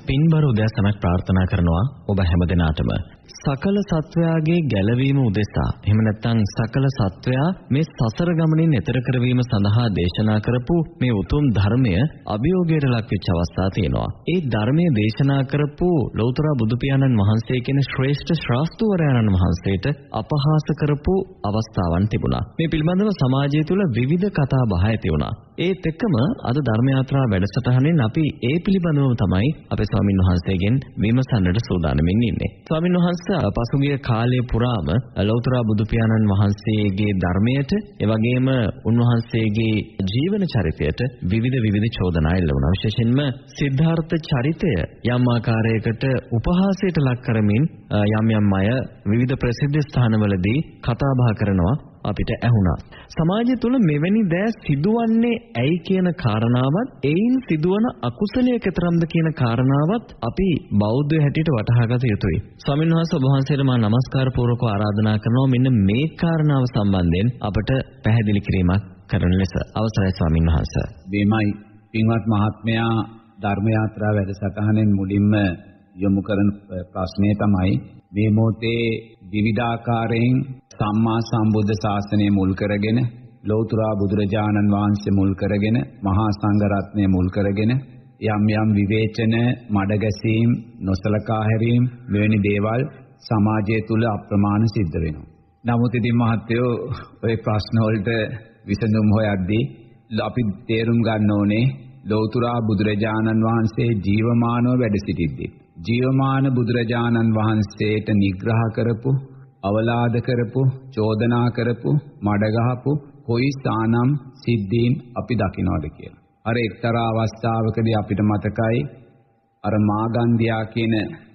පින්බර උදෑසනක් ප්‍රාර්ථනා කරනවා ඔබ හැමදෙනාටම. සකල සත්වයාගේ ගැලවීම උදෙසා එහෙම නැත්නම් සකල සත්වයා මේ සසර ගමනින් එතර කරවීම සඳහා දේශනා කරපු මේ උතුම් ධර්මය අභියෝගයට ලක්වෙච්ච අවස්ථා තියෙනවා. ඒ ධර්මයේ දේශනා කරපු ලෞතර බුදු පියාණන් වහන්සේ කියන ශ්‍රේෂ්ඨ ශ්‍රාස්තුවරයන්න් වහන්සේට අපහාස කරපු අවස්ථාවන් තිබුණා. මේ පිළිබඳව සමාජය තුළ විවිධ කතා බහ ඇති වුණා. ඒත් එක්කම අද ධර්ම යාත්‍රා වැඩසටහනෙන් අපි ඒ පිළිබඳව තමයි අපේ ස්වාමින් වහන්සේගෙන් විමසන්නට සූදානම්ින් ඉන්නේ. ස්වාමින් වහන්සේ පසුගිය කාලය පුරාම ලෞතර බුදු පියාණන් වහන්සේගේ ධර්මයට ඒ වගේම උන්වහන්සේගේ ජීවන චරිතයට විවිධ චෝදනා එල්ල වුණා. විශේෂයෙන්ම සිද්ධාර්ථ චරිතය යම් ආකාරයකට උපහාසයට ලක් කරමින් යම් අය විවිධ ප්‍රසිද්ධ ස්ථානවලදී කතා බහ කරනවා අපිට ඇහුණා. සමාජය තුළ මෙවැනි දෑ සිදුවන්නේ ඇයි කියන කාරණාවත් එයින් සිදුවන අකුසලයේ කතරම්ද කියන කාරණාවත් අපි බෞද්ධ හැටියට වටහා ගත යුතුයි. ස්වාමීන් වහන්සේ ඔබ වහන්සේට මා නමස්කාර පූර්වකව ආරාධනා කරනවා මෙන්න මේ කාරණාව සම්බන්ධයෙන් අපට පැහැදිලි කිරීමක් කරන ලෙස. අවසරයි ස්වාමීන් වහන්සේ. මේමයි පින්වත් මහත්මයා ධර්ම යාත්‍රා වැඩසටහනෙන් මුලින්ම යොමු කරන ප්‍රශ්නය තමයි මේ මොහොතේ විවිධාකාරයෙන් සම්මා සම්බුද්ධ ශාසනය මුල් කරගෙන ලෞතර බුදුරජාණන් වහන්සේ මුල් කරගෙන මහා සංඝ රත්නය මුල් කරගෙන යම් විවේචන මඩගැසීම් නොසලකා හැරීම් මෙවැනි දේවල් සමාජය තුල අප්‍රමාණ සිද්ධ වෙනවා. නමුත් ඉතින් මහත්තයෝ ඔය ප්‍රශ්න වලට විසඳුම් හොයද්දී අපි තේරුම් ගන්න ඕනේ ලෞතර බුදුරජාණන් වහන්සේ ජීවමානව වැඩ සිටිද්දී ජීවමාන බුදුරජාණන් වහන්සේට නිග්‍රහ කරපු අවලාද කරපු චෝදනා කරපු මඩගහපු කොයි ස්ථානම් සිද්ධීන් අපි දකින්නවද කියලා. අර එක්තරා අවස්ථාවකදී අපිට මතකයි අර මාගන්ධියා කියන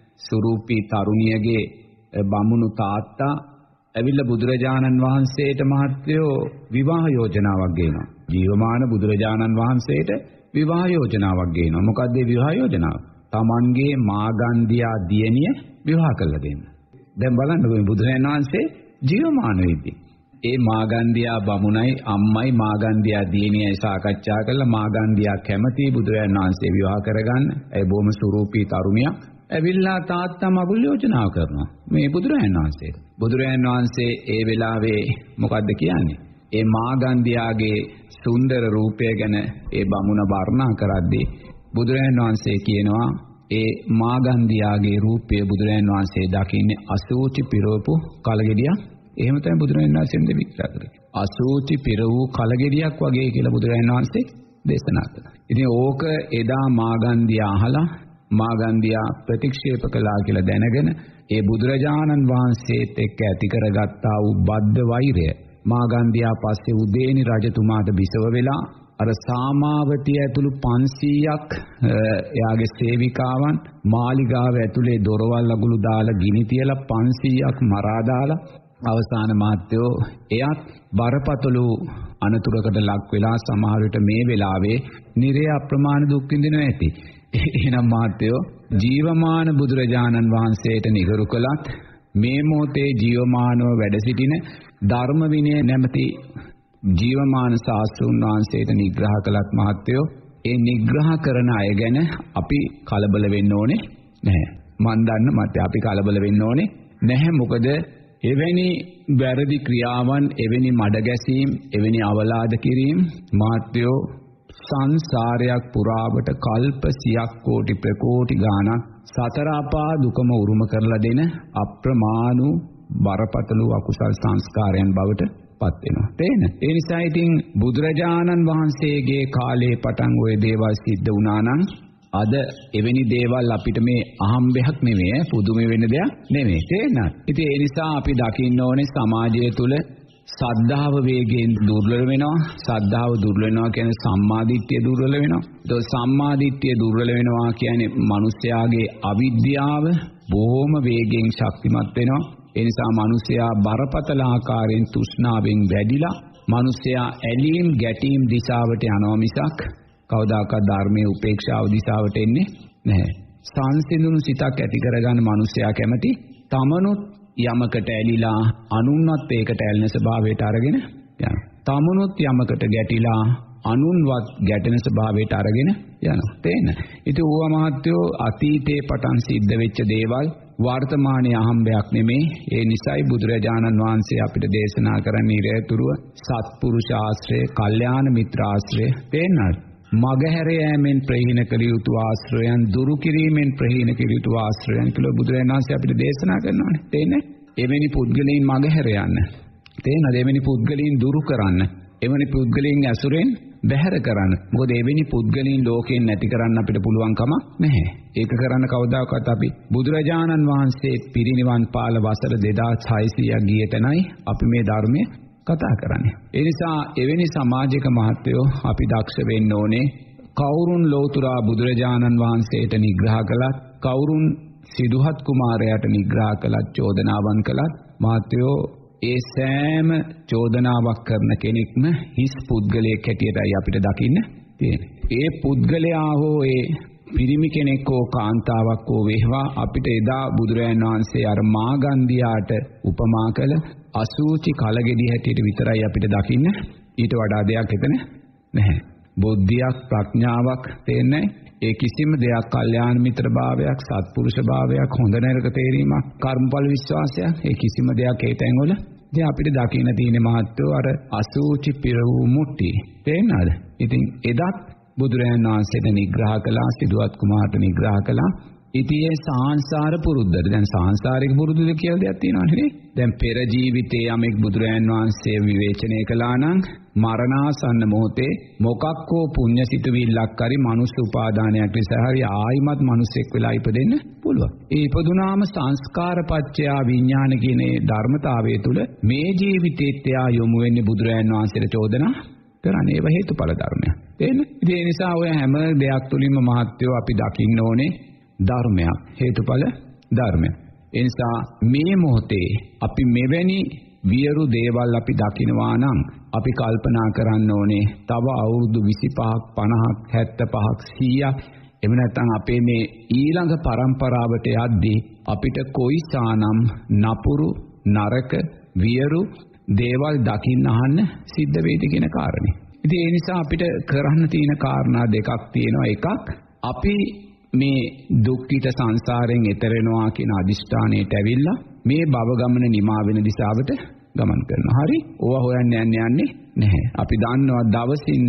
සුරූපී තරුණියගේ බමුණු තාත්තා ඇවිල්ලා බුදුරජාණන් වහන්සේට මහත්වෝ විවාහ යෝජනාවක් ගේනවා. ජීවමාන බුදුරජාණන් වහන්සේට විවාහ යෝජනාවක් ගේනවා. මොකක්ද ඒ විවාහ යෝජනාව? තමන්ගේ මාගන්ධියා දියණිය විවාහ කරලා දෙන්න. දැන් බලන්න මේ බුදුරජාණන් වහන්සේ ජීවමාන වෙද්දී ඒ මාගන්ධියා බමුණයි අම්මයි මාගන්ධියා දියණියයි සාකච්ඡා කරලා මාගන්ධියා කැමති බුදුරජාණන් වහන්සේ විවාහ කරගන්න. ඒ බොහොම සුරූපී තරුණියක් ඇවිල්ලා තාත්තා මගුල් යෝජනාව කරනවා මේ බුදුරජාණන් වහන්සේට. බුදුරජාණන් වහන්සේ ඒ වෙලාවේ මොකද්ද කියන්නේ? ඒ මාගන්ධියාගේ සුන්දර රූපය ගැන ඒ බමුණ වර්ණනා කරද්දී බුදුරජාණන් වහන්සේ කියනවා ඒ මාගන්ධියාගේ රූපය බුදුරජාණන් වහන්සේ දකින්නේ අසූචි පිරවපු කලගෙඩියක්. එහෙම තමයි බුදුරජාණන් වහන්සේ විස්තර කරේ. අසූචි පිර වූ කලගෙඩියක් වගේ කියලා බුදුරජාණන් වහන්සේ දේශනා කළා. ඉතින් ඕක එදා මාගන්ධියා අහලා මාගන්ධියා ප්‍රතික්ෂේප කළා කියලා දැනගෙන ඒ බුදුරජාණන් වහන්සේත් එක්ක ඇති කරගත්තා වූ බද්ධ වෛරය මාගන්ධියා පස්සේ උදේනි රජතුමාට බිසව වෙලා අර සාමාවතිය ඇතුළු 500ක් එයාගේ සේවිකාවන් මාලිගාව ඇතුලේ දොරවල් අගුළු දාලා ගිනි තියලා 500ක් මරා දාලා අවසාන මාත්‍යෝ එයත් බරපතල අනතුරකට ලක් වෙලා සමහර විට මේ වෙලාවේ නිරය අප්‍රමාණ දුක් විඳිනවා ඇති. එහෙනම් මාත්‍යෝ ජීවමාන බුදුරජාණන් වහන්සේට නිගරු කළත් මේ මොහොතේ ජීවමානව වැඩ සිටින ධර්ම විනය නැමැති ජීවමාන ශාස්ත්‍රඥ වහන්සේට නිග්‍රහ කළත් මහත්වෝ ඒ නිග්‍රහ කරන අය ගැන අපි කලබල වෙන්න ඕනේ නැහැ. මන් දන්න මත අපි කලබල වෙන්න ඕනේ නැහැ. මොකද එවැනි වැරදි ක්‍රියාවන්, එවැනි මඩගැසීම්, එවැනි අවලාද කිරීම මහත්වෝ සංසාරයක් පුරාවට කල්ප සියක් කෝටි ප්‍රකෝටි ගාණක් සතර අපා දුකම උරුම කරලා දෙන අප්‍රමාණ බරපතල අකුසල් සංස්කාරයන් බවට පත් වෙනවා. තේන. ඒ නිසා ඉතින් බුදුරජාණන් වහන්සේගේ කාලේ පටන් ওই දේවල් සිද්ධ වුණා නම් අද එවැනි දේවල් අපිට මේ අහම්බයක් නෙමෙයි, පුදුම වෙන දෙයක් නෙමෙයි. තේන. ඉතින් ඒ නිසා අපි දකින්න ඕනේ සමාජය තුළ සද්ධාව වේගයෙන් දුර්වල වෙනවා. සද්ධාව දුර්වල වෙනවා කියන්නේ සම්මාදිට්ඨිය දුර්වල වෙනවා. ඒක සම්මාදිට්ඨිය දුර්වල වෙනවා කියන්නේ මිනිස්යාගේ අවිද්‍යාව බොහොම වේගයෙන් ශක්තිමත් වෙනවා. ඒ නිසා මිනිසයා බරපතල ආකාරයෙන් තෘෂ්ණාවෙන් වැඩිලා මිනිසයා ඇලීම් ගැටීම් දිශාවට යනවා මිසක් කවදාකවත් ධර්මයේ උපේක්ෂාව දිශාවට එන්නේ නැහැ. සංසිඳුණු සිතක් ඇති කරගන්න මිනිසයා කැමති තමනුත් යමකට ඇලිලා අනුන්වත් ඒකට ඇලෙන ස්වභාවයට අරගෙන යනවා. තමනුත් යමකට ගැටිලා අනුන්වත් ගැටෙන ස්වභාවයට අරගෙන යනවා. තේන්න. ඉතින් ඌවා මහත්තයෝ අතීතේ පටන් සිද්ධ වෙච්ච දේවල් වර්තමානයේ අහම්බයක් නෙමේ. ඒ නිසයි බුදුරජාණන් වහන්සේ අපිට දේශනා කරන්නේ ඉරේතුරුව සත්පුරුෂ ආශ්‍රය, කල්යාණ මිත්‍ර ආශ්‍රය. තේන්නද? මගහැර යෑමෙන් ප්‍රහීන කළ යුතු ආශ්‍රයයන් දුරු කිරීමෙන් ප්‍රහීන කළ යුතු ආශ්‍රයයන් කියලා බුදුරජාණන් වහන්සේ අපිට දේශනා කරනවානේ. තේන්නේ? එවැනි පුද්ගලයන් මගහැර යන්න. තේන්නද? එවැනි පුද්ගලයන් දුරු කරන්න. එවැනි පුද්ගලයන් ඇසුරෙන් බැහැර කරන්න. මොකද එවැනි පුද්ගලයන් ලෝකයෙන් නැති කරන්න අපිට පුළුවන් කමක් නැහැ. ඒක කරන්න කවදාකවත් අපි බුදුරජාණන් වහන්සේ පිරිනිවන් පාල වසර 2600ක් ගිය තැනයි අපි මේ ධර්මයේ කතා කරන්නේ. ඒ නිසා එවැනි සමාජික මහත්වයෝ අපි දක්ෂ වෙන්න ඕනේ. කවුරුන් ලෝතුරා බුදුරජාණන් වහන්සේට නිග්‍රහ කළත්, කවුරුන් සිදුහත් කුමාරයාට නිග්‍රහ කළත්, චෝදනාවන් කළත් මහත්වයෝ ඒ සෑම චෝදනාවක් කරන කෙනෙක්ම හිස් පුද්ගලයෙක් හැටියටයි අපිට දකින්න තියෙන්නේ. ඒ පුද්ගලයා හෝ ඒ පිරිමි කෙනෙක් හෝ කාන්තාවක් හෝ වේවා අපිට එදා බුදුරජාණන් වහන්සේ අර මාගන්ධියාට උපමා කළ අසූචි කලගෙඩි හැටියට විතරයි අපිට දකින්න. ඊට වඩා දෙයක් එතන නැහැ. බුද්ධියක්, ප්‍රඥාවක් තේන්නේ. ඒ කිසිම දෙයක් කල්යාණ මිත්‍ර භාවයක්, සත්පුරුෂ භාවයක්, හොඳ නරක තේරීමක්, කර්මඵල විශ්වාසයක්, ඒ කිසිම දෙයක් ඒ තැන්වල දැන් අපිට දකින්න තියෙන මහත්වෝ අර අසූචි පිර වූ මුට්ටි. තේන්නද? ඉතින් එදත් බුදුරජාණන් වහන්සේට නිග්‍රහ කළා, සිදුවත් කුමාරට නිග්‍රහ කළා. ඉතින් ඒ සාංශාර පුරුද්දට දැන් සාංශාරික පුරුද්දද කියලා දෙයක් තියෙනවා නේ. දැන් පෙර ජීවිතයේ යමෙක් බුදුරජාණන් වහන්සේ විවේචනය කළා නම් මරණාසන්න මොහොතේ මොකක් හෝ පුණ්‍ය සිතුවිල්ලක් හරි මනුස්ස උපාදානයක් නිසා හරි ආයිමත් මිනිසෙක් වෙලා ඉපදෙන්න පුළුවන්. ඒ ඉපදුනාම සංස්කාරපච්චය විඥාන කියන ධර්මතාවය තුල මේ ජීවිතේත් එයා යොමු වෙන්නේ බුදුරජාණන් වහන්සේට චෝදනා කරන්නේ. ඒව හේතුඵල ධර්මයක්. තේරෙනවද? ඒ නිසා ඔය හැම දෙයක් තුලින්ම මහත්වෝ අපි දකින්න ඕනේ ධර්මයක්, හේතුඵල ධර්මයක්. ඒ නිසා මේ මොහොතේ අපි මෙවැනි වියරු දේවල් අපි දකිනවා නම් අපි කල්පනා කරන්න ඕනේ තව අවුරුදු 25ක් 50ක් 75ක් 100ක් එහෙම නැත්නම් අපේ මේ ඊළඟ පරම්පරාවට යද්දී අපිට කොයිසානම් නපුරු නරක වියරු දේවල් දකින්න අහන්න සිද්ධ වෙයිද කියන කාරණේ. ඉතින් ඒ නිසා අපිට කරන්න තියෙන කාරණා දෙකක් තියෙනවා. එකක් අපි මේ දුක්ඛිත සංසාරයෙන් එතර වෙනවා කියන අදිෂ්ඨානයට ඇවිල්ලා මේ භව ගමන නිමා වෙන දිශාවට ගමන් කරනවා. හරි? ඕවා හොයන්න යන්නේ නැහැ. අපි දන්නවා දවසින්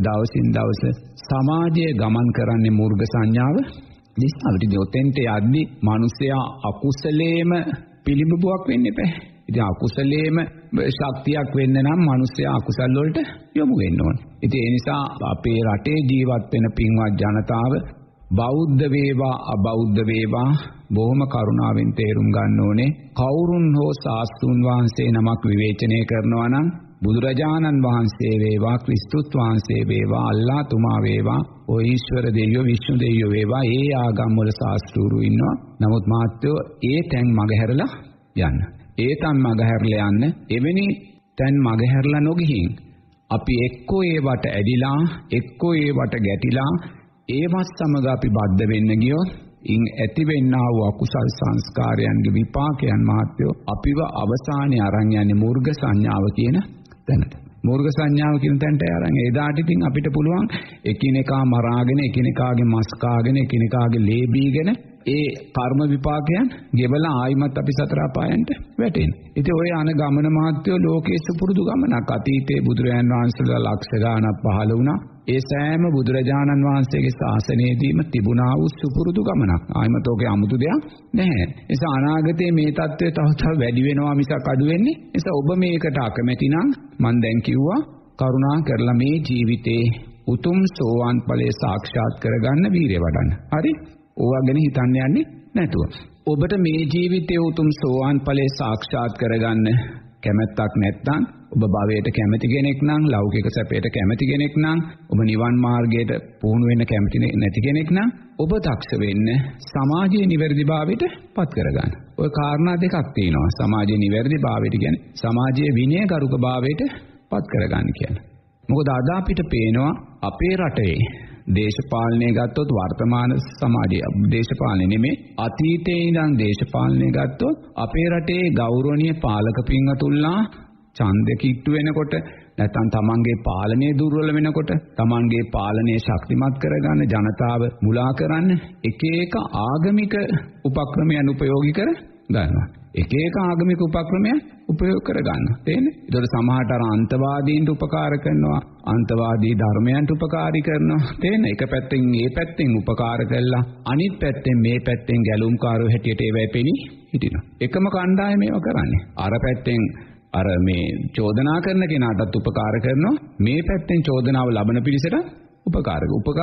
දවස සමාජයේ ගමන් කරන්නේ මූර්ග සංඥාව දිශාවට. දෙොතෙන්ට යද්දී මිනිසයා අකුසලේම පිළිඹුවක් වෙන්න එපා. ඉතින් අකුසලේම ශක්තියක් වෙන්න නම් මිනිසයා අකුසල් වලට යොමු වෙන්න ඕනේ. ඉතින් ඒ නිසා අපේ රටේ ජීවත් වෙන පින්වත් ජනතාව බෞද්ධ වේවා අබෞද්ධ වේවා බොහොම කරුණාවෙන් තේරුම් ගන්න ඕනේ. කවුරුන් හෝ ශාස්ත්‍රූන් වහන්සේ නමක් විවේචනය කරනවා නම් බුදුරජාණන් වහන්සේ වේවා, ක්‍රිස්තුස් වහන්සේ වේවා, අල්ලා තුමා වේවා, ඔය ඊශ්වර දෙවියෝ, විෂ්ණු දෙවියෝ වේවා, ඒ ආගම් වල ශාස්ත්‍රූරු ඉන්නවා. නමුත් මහත්වෝ ඒ තැන් මගහැරලා යන්න. ඒ තැන් මගහැරලා යන්න. එවැනි තැන් මගහැරලා නොගිහින් අපි එක්කෝ ඒවට ඇදිලා, එක්කෝ ඒවට ගැටිලා ඒවත් සමග අපි බද්ධ වෙන්න ගියොත් ඉන් ඇතිවෙන්නා වූ අකුසල් සංස්කාරයන්ගේ විපාකයන් මහත්වෝ අපිව අවසානයේ අරන් යන්නේ මූර්ග සංඥාව කියන තැනට. මූර්ග සංඥාව කියන තැනට අරන් එදාට ඉතින් අපිට පුළුවන් එකිනෙකා මරාගෙන, එකිනෙකාගේ මස් කාගෙන, එකිනෙකාගේ ලේ බීගෙන ඒ කර්ම විපාකයන් ගෙවලා ආයිමත් අපි සතර අපායන්ට වැටෙන. ඉතින් ඔය අන ගමන මහත්වෝ ලෝකයේ සුපුරුදු ගමනක්. අතීතයේ බුදුරජාණන් වහන්සේලා ලක්ෂ ගාණක් පහළ වුණා. ඒ සෑම බුදුරජාණන් වහන්සේගේ ශාසනයේදීම තිබුණා වූ සුපුරුදු ගමනක්. ආයිමත් ඔකේ 아무තු දෙයක් නැහැ. ඒ නිසා අනාගතයේ මේ தත්ත්වය තව වැඩි වෙනවා මිසක් අඩු වෙන්නේ. ඒ නිසා ඔබ මේකට අකමැති නම් මම දැන් කිව්වා කරුණා කරලා මේ ජීවිතේ උතුම් සෝවාන් ඵලය සාක්ෂාත් කරගන්න වීරිය වඩන්න. හරි? ඕවා ගැන හිතන්න යන්නේ නැතුව. ඔබට මේ ජීවිතයේ උතුම් සෝවාන් ඵලය සාක්ෂාත් කරගන්න කැමැත්තක් නැත්නම්, ඔබ භවයට කැමති කෙනෙක් නම්, ලෞකික සැපයට කැමති කෙනෙක් නම්, ඔබ නිවන් මාර්ගයට පුහුණු වෙන්න කැමති නැති කෙනෙක් නම්, ඔබ දක්ෂ වෙන්න සමාජයේ නිවැරදිභාවයට පත් කරගන්න. ඔය කාරණා දෙකක් තියෙනවා. සමාජයේ නිවැරදිභාවයට කියන්නේ සමාජයේ විනයගරුකභාවයට පත් කරගන්න කියන්නේ. මොකද අද අපිට පේනවා අපේ රටේ දේශපාලනය ගත්තොත් වර්තමාන සමාජයේ දේශපාලනය නෙමෙයි අතීතයේ ඉඳන් දේශපාලනය ගත්තොත් අපේ රටේ ගෞරවනීය පාලක පින්වතුන්ලා ඡන්ද කිට්ටු වෙනකොට නැත්නම් තමන්ගේ පාලනය දුර්වල වෙනකොට තමන්ගේ පාලනය ශක්තිමත් කරගන්න ජනතාව මුලා කරන්න එක එක ආගමික උපක්‍රමයන් උපයෝගී කර ගන්නවා. එක එක ආගමික උපක්‍රමයන් උපයෝග කර ගන්නවා. තේන්නේ? ඒතකොට සමහරට අර අන්තවාදීන්ට උපකාර කරනවා, අන්තවාදී ධර්මයන්ට උපකාරී කරනවා. තේන්නේ? එක පැත්තෙන් මේ පැත්තෙන් උපකාර කළා, අනිත් පැත්තෙන් මේ පැත්තෙන් ගැලුම්කාරයෝ හැටියට ඒවැ පෙනී හිටිනවා. එකම කණ්ඩායම මේව කරන්නේ. අර පැත්තෙන් අර මේ චෝදනා කරන කෙනාටත් උපකාර කරනවා, මේ පැත්තෙන් චෝදනාව ලබන පිරිසට උපකාර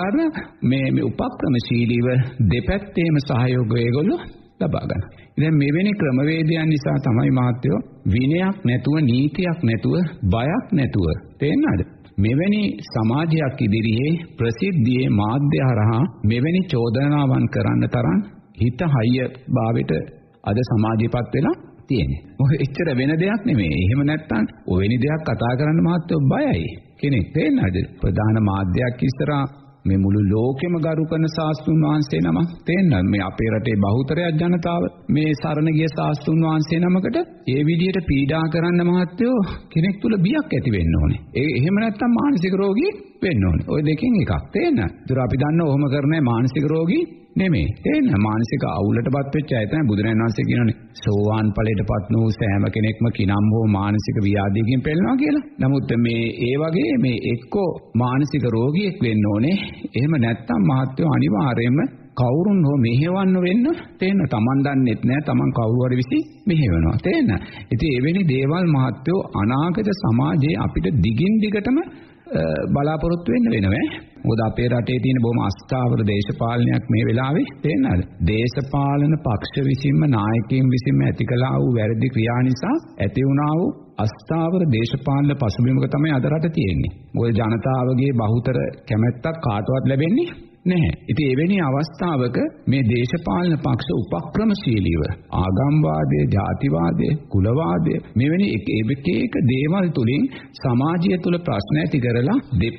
මේ උපක්‍රමශීලීව දෙපැත්තේම සහයෝගය ඒගොල්ලෝ ලබා ගන්න. ඉතින් මෙවැනි ක්‍රමවේදයන් නිසා තමයි මහත්තයෝ විනයක් නැතුව, නීතියක් නැතුව, බයක් නැතුව තේන්නද? මෙවැනි සමාජයක් ඉදිරියේ ප්‍රසිද්ධියේ මාධ්‍ය හරහා මෙවැනි චෝදනාවන් කරන්න තරම් හිත හයිය භාවයට අද සමාජයපත් වෙලා තියෙන්නේ. ඔය එච්චර වෙන දෙයක් නෙමෙයි. එහෙම නැත්තම් ඔවෙනි දෙයක් කතා කරන්න මහත්තයෝ බයයි. කෙනෙක් තේන්නද? ප්‍රධාන මාධ්‍යයක් ඉස්සරහා මේ මුළු ලෝකෙම ගරු කරන ශාස්ත්‍රුන් වහන්සේ නම තේන්න මේ අපේ රටේ බහුතරයක් ජනතාව මේ සරණ ගිය ශාස්ත්‍රුන් වහන්සේ නමකට ඒ විදියට පීඩා කරන්න මහත්තයෝ කෙනෙක් තුල බියක් ඇති වෙන්න ඕනේ. ඒ එහෙම නැත්තම් මානසික රෝගී වෙන්න ඕනේ. ওই දෙකෙන් එකක් තේන්න. ඒතර අපි දන්න ඔහොම කරන්නේ මානසික රෝගී නෙමෙයි. තේන්න මානසික අවුලටපත් වෙච්ච අය තමයි බුදුරජාණන් වහන්සේ කියනනේ සෝවාන් ඵලයටපත් වූ සෑම කෙනෙක්ම කිනම් හෝ මානසික ව්‍යාධියකින් පෙළෙනවා කියලා. නමුත් මේ ඒ වගේ මේ එක්කෝ මානසික රෝගියෙක් වෙන්න ඕනේ. එහෙම නැත්තම් මහත්වෝ අනිවාර්යයෙන්ම කවුරුන් හෝ මෙහෙවන්න වෙන්න තේන්න. Taman දන්නෙත් නෑ Taman කවුරු හරි විසි මෙහෙවනවා. තේන්න. ඉතින් එවැනි දේවල් මහත්වෝ අනාගත සමාජයේ අපිට දිගින් දිගටම බලාපොරොත්තු වෙන්න වෙනවා. මොකද අපේ රටේ තියෙන බොහොම අස්ථාවර දේශපාලනයක් මේ වෙලාවේ තේන්නද? දේශපාලන පක්ෂ විසින්ම නායකයින් විසින්ම ඇති කළා වූ වැරදි ක්‍රියා නිසා ඇති වුණා වූ අස්ථාවර දේශපාලන පසුබිමක තමයි අද රට තියෙන්නේ. මොකද ජනතාවගේ බහුතර කැමැත්තක් කාටවත් ලැබෙන්නේ නැහැ. ඉතින් එවැනි අවස්ථාවක මේ දේශපාලන පක්ෂ උපක්‍රමශීලීව ආගම්වාදය, ජාතිවාදය, කුලවාදය මෙවැනි එක දේවල් තුලින් සමාජය තුල ප්‍රශ්න ඇති කරලා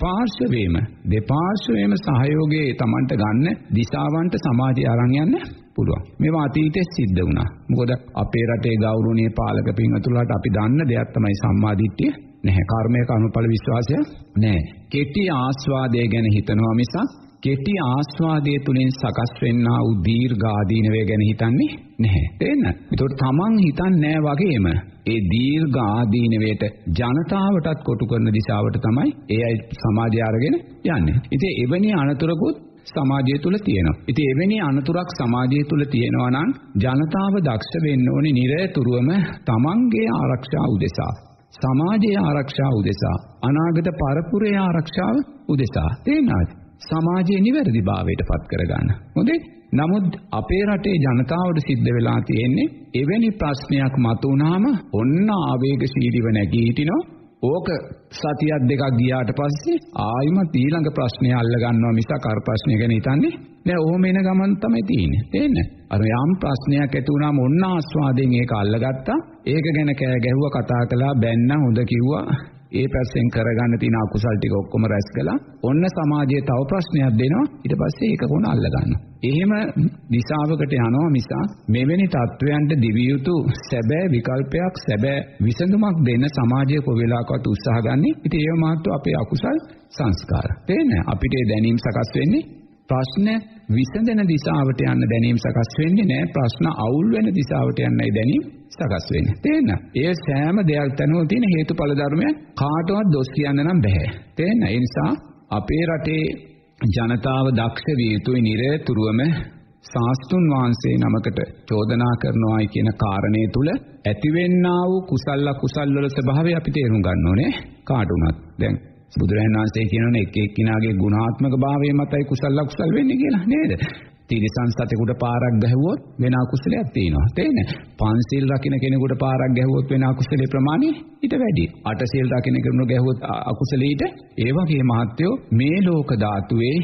දෙපාර්ශ්වයේම සහයෝගයේ Tamanට ගන්න දිශාවන්ට සමාජය අරන් යන්න පුළුවන්. මේවා අතීතයේ සිද්ධ වුණා. මොකද අපේ රටේ ගෞරවනීය පාලක පින්වතුන්ලාට අපි දන්න දෙයක් තමයි සම්මාදිට්ඨිය නැහැ. කර්මය කර්මඵල විශ්වාසය නැහැ. කෙටි ආස්වාදය ගැන හිතනවා මිසක් කෙටි ආස්වාදයේ තුලින් සකස් වෙන්නා වූ දීර්ඝ ආදීනවය ගැන හිතන්නේ නැහැ. තේන්න? ඒතකොට තමන් හිතන්නේ වගේම ඒ දීර්ඝ ආදීනවයට ජනතාවටත් කොටු කරන දිශාවට තමයි ඒ අය සමාජය අරගෙන යන්නේ. ඉතින් එවැනි අනතුරකුත් සමාජය තුල තියෙනවා. ඉතින් එවැනි අනතුරක් සමාජය තුල තියෙනවා නම් ජනතාව දක්ෂ වෙන්න ඕනේ නිරතුරුවම තමන්ගේ ආරක්ෂාව උදෙසා, සමාජයේ ආරක්ෂාව උදෙසා, අනාගත පරපුරේ ආරක්ෂාව උදෙසා. තේරෙනවද? සමාජයේ නිවැරදිභාවයට පත් කරගන්න. හොඳේ. නමුත් අපේ රටේ ජනතාවට සිද්ධ වෙලා තියෙන්නේ එවැනි ප්‍රශ්නයක් මතුවුනහම ඔන්න ආවේගශීලීව නැගී හිටිනවා. ඕක සතියක් දෙකක් ගියාට පස්සේ ආයිමත් ඊළඟ ප්‍රශ්නේ අල්ල ගන්නවා මිසක් අර ප්‍රශ්නේ ගැන හිතන්නේ නෑ. ඔහොම එන ගමන් තමයි තියෙන්නේ. තේන්නේ? අර යම් ප්‍රශ්නයක් ඇති වුණාම ඔන්න ආස්වාදයෙන් ඒක අල්ලගත්තා. ඒක ගැන කෑ ගැහුවා, කතා කළා, බැන්නා, හොඳ කිව්වා. ඒ පැත්තෙන් කරගන්න තියෙන අකුසල් ටික ඔක්කොම රැස් කළා. ඔන්න සමාජයේ තව ප්‍රශ්නයක් දෙනවා. ඊට පස්සේ ඒක කොහොම අල්ල ගන්නවා. එහෙම දිශාවකට යනවා මිස මෙවැනි තත්වයන්ට දිවිය යුතු සැබෑ විකල්පයක්, සැබෑ විසඳුමක් දෙන්න සමාජය කොහෙලාකවත් උත්සාහ ගන්නේ. ඉතින් ඒව මාත්‍ර අපේ අකුසල් සංස්කාර. තේන්නේ? අපිට දැනීම් සකස් වෙන්නේ ප්‍රශ්න විසඳන දිශාවට යන්න දැනීම් සකස් වෙන්නේ නැහැ. ප්‍රශ්න අවුල් වෙන දිශාවට යන්නයි දැනීම් සකස් වෙන්නේ. තේන්න? ඒ සෑම දෙයක් තනුව තියෙන හේතුඵල ධර්මයන් කාටවත් දොස් කියන්න නම් බෑ. තේන්න? ඒ නිසා අපේ රටේ ජනතාව දක්ෂ විය යුතුයි නිරතුරුවම ශාස්ත්‍රුන් වහන්සේ නමකට චෝදනා කරනවායි කියන කාරණේ තුල ඇතිවෙන්නා වූ කුසල වල ස්වභාවය අපි තේරුම් ගන්න ඕනේ කාට උනත්. දැන් බුදුරජාණන් වහන්සේ කියනෝනේ එක එක්කිනාගේ ගුණාත්මක භාවය මතයි කුසල වෙන්නේ කියලා නේද? තිරිසන් සතෙකුට පාරක් ගැහුවොත් වෙන අකුසලයක් තියෙනවා. තේන්නේ? පන්සිල් රකින්න කෙනෙකුට පාරක් ගැහුවොත් වෙන අකුසලේ ප්‍රමාණය ඊට වැඩි. අටසිල් රකින්න කෙනෙකුට ගැහුවොත් අකුසලේ ඊට ඒ වගේ මහත්යෝ මේ ලෝක ධාතුවේ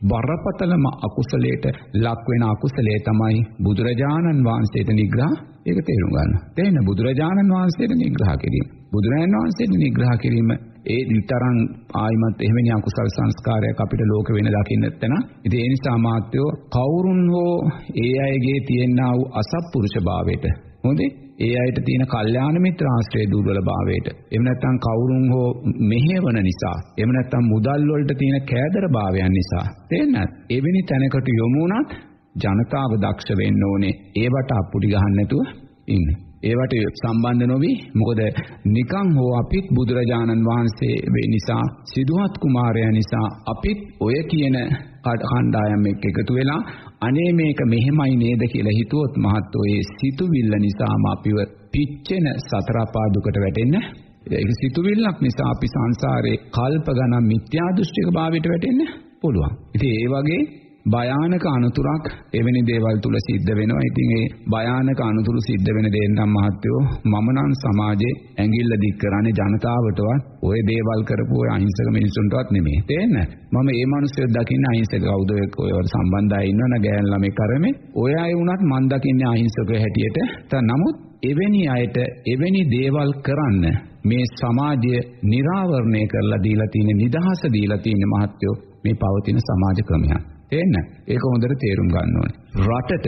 බරපතලම අකුසලයට ලක් වෙන අකුසලයේ තමයි බුදුරජාණන් වහන්සේට නිග්‍රහ. ඒක තේරුම් ගන්න. තේන්න? බුදුරජාණන් වහන්සේට නිග්‍රහ කිරීම. බුදුරජාණන් වහන්සේට නිග්‍රහ කිරීම ඒ විතරන් ආයිමත් එහෙමනි අකුසල් සංස්කාරයක් අපිට ලෝක වෙන දකින්න නැත්නම්. ඉතින් ඒ නිසා මාත්‍යෝ කවුරුන් හෝ ඒ අයගේ තියෙනා වූ අසත්පුරුෂ භාවයට හොඳේ ඒ අයට තියෙන කල්යාණ මිත්‍ර ආශ්‍රය දුර්වලභාවයට. එහෙම නැත්නම් කවුරුන් හෝ මෙහෙවන නිසා. එහෙම නැත්නම් මුදල් වලට තියෙන කෑදරභාවයන් නිසා. තේරෙනවද? එවැනි තැනකට යොමු වුණත් ජනතාව දක්ෂ වෙන්න ඕනේ. ඒවට අපුඩි ගහන්න නැතුව ඉන්න. ඒවට සම්බන්ධ නොවි. මොකද නිකන් හෝ අපිත් බුදුරජාණන් වහන්සේ වේ නිසා සිදුහත් කුමාරයා නිසා අපිත් ඔය කියන කණ්ඩායම් එක්ක එකතු වෙලා අනේ මේක මෙහෙමයි නේද කියලා හිතුවොත් මහත්තයෝ ඒ සිතුවිල්ල නිසාම අපිව පිච්චෙන සතර අපා දුකට වැටෙන්න. ඒක සිතුවිල්ලක් නිසා අපි සංසාරේ කල්ප ගණන් මිත්‍යා දෘෂ්ටික භාවයට වැටෙන්න පුළුවන්. ඉතින් ඒ වගේ භයානක අනුතුරක් එවැනි දේවල් තුල සිද්ධ වෙනවා. ඉතින් ඒ භයානක අනුතුරු සිද්ධ වෙන දේ නම් මහත්තයෝ මම නම් සමාජයේ ඇඟිල්ල දික් කරන්නේ ජනතාවටවත් ඔය දේවල් කරපු ඔය අහිංසක මිනිසුන්ටවත් නෙමෙයි. තේන්න? මම මේ මිනිස්සු දකින්න අහිංසක කවුද ඔයවට සම්බන්ධයි ඉන්නවනේ ගෑන් ළමයි කරමේ. ඔය අය වුණත් මන් දකින්නේ අහිංසක හැටියට. නමුත් එවැනි අයට එවැනි දේවල් කරන්න මේ සමාජය නිරාවරණය කරලා දීලා තියෙන නිදහස දීලා තියෙන මහත්තයෝ මේ පවතින සමාජ ක්‍රමයක්. තේන්න? ඒක හොඳට තේරුම් ගන්න ඕනේ. රටට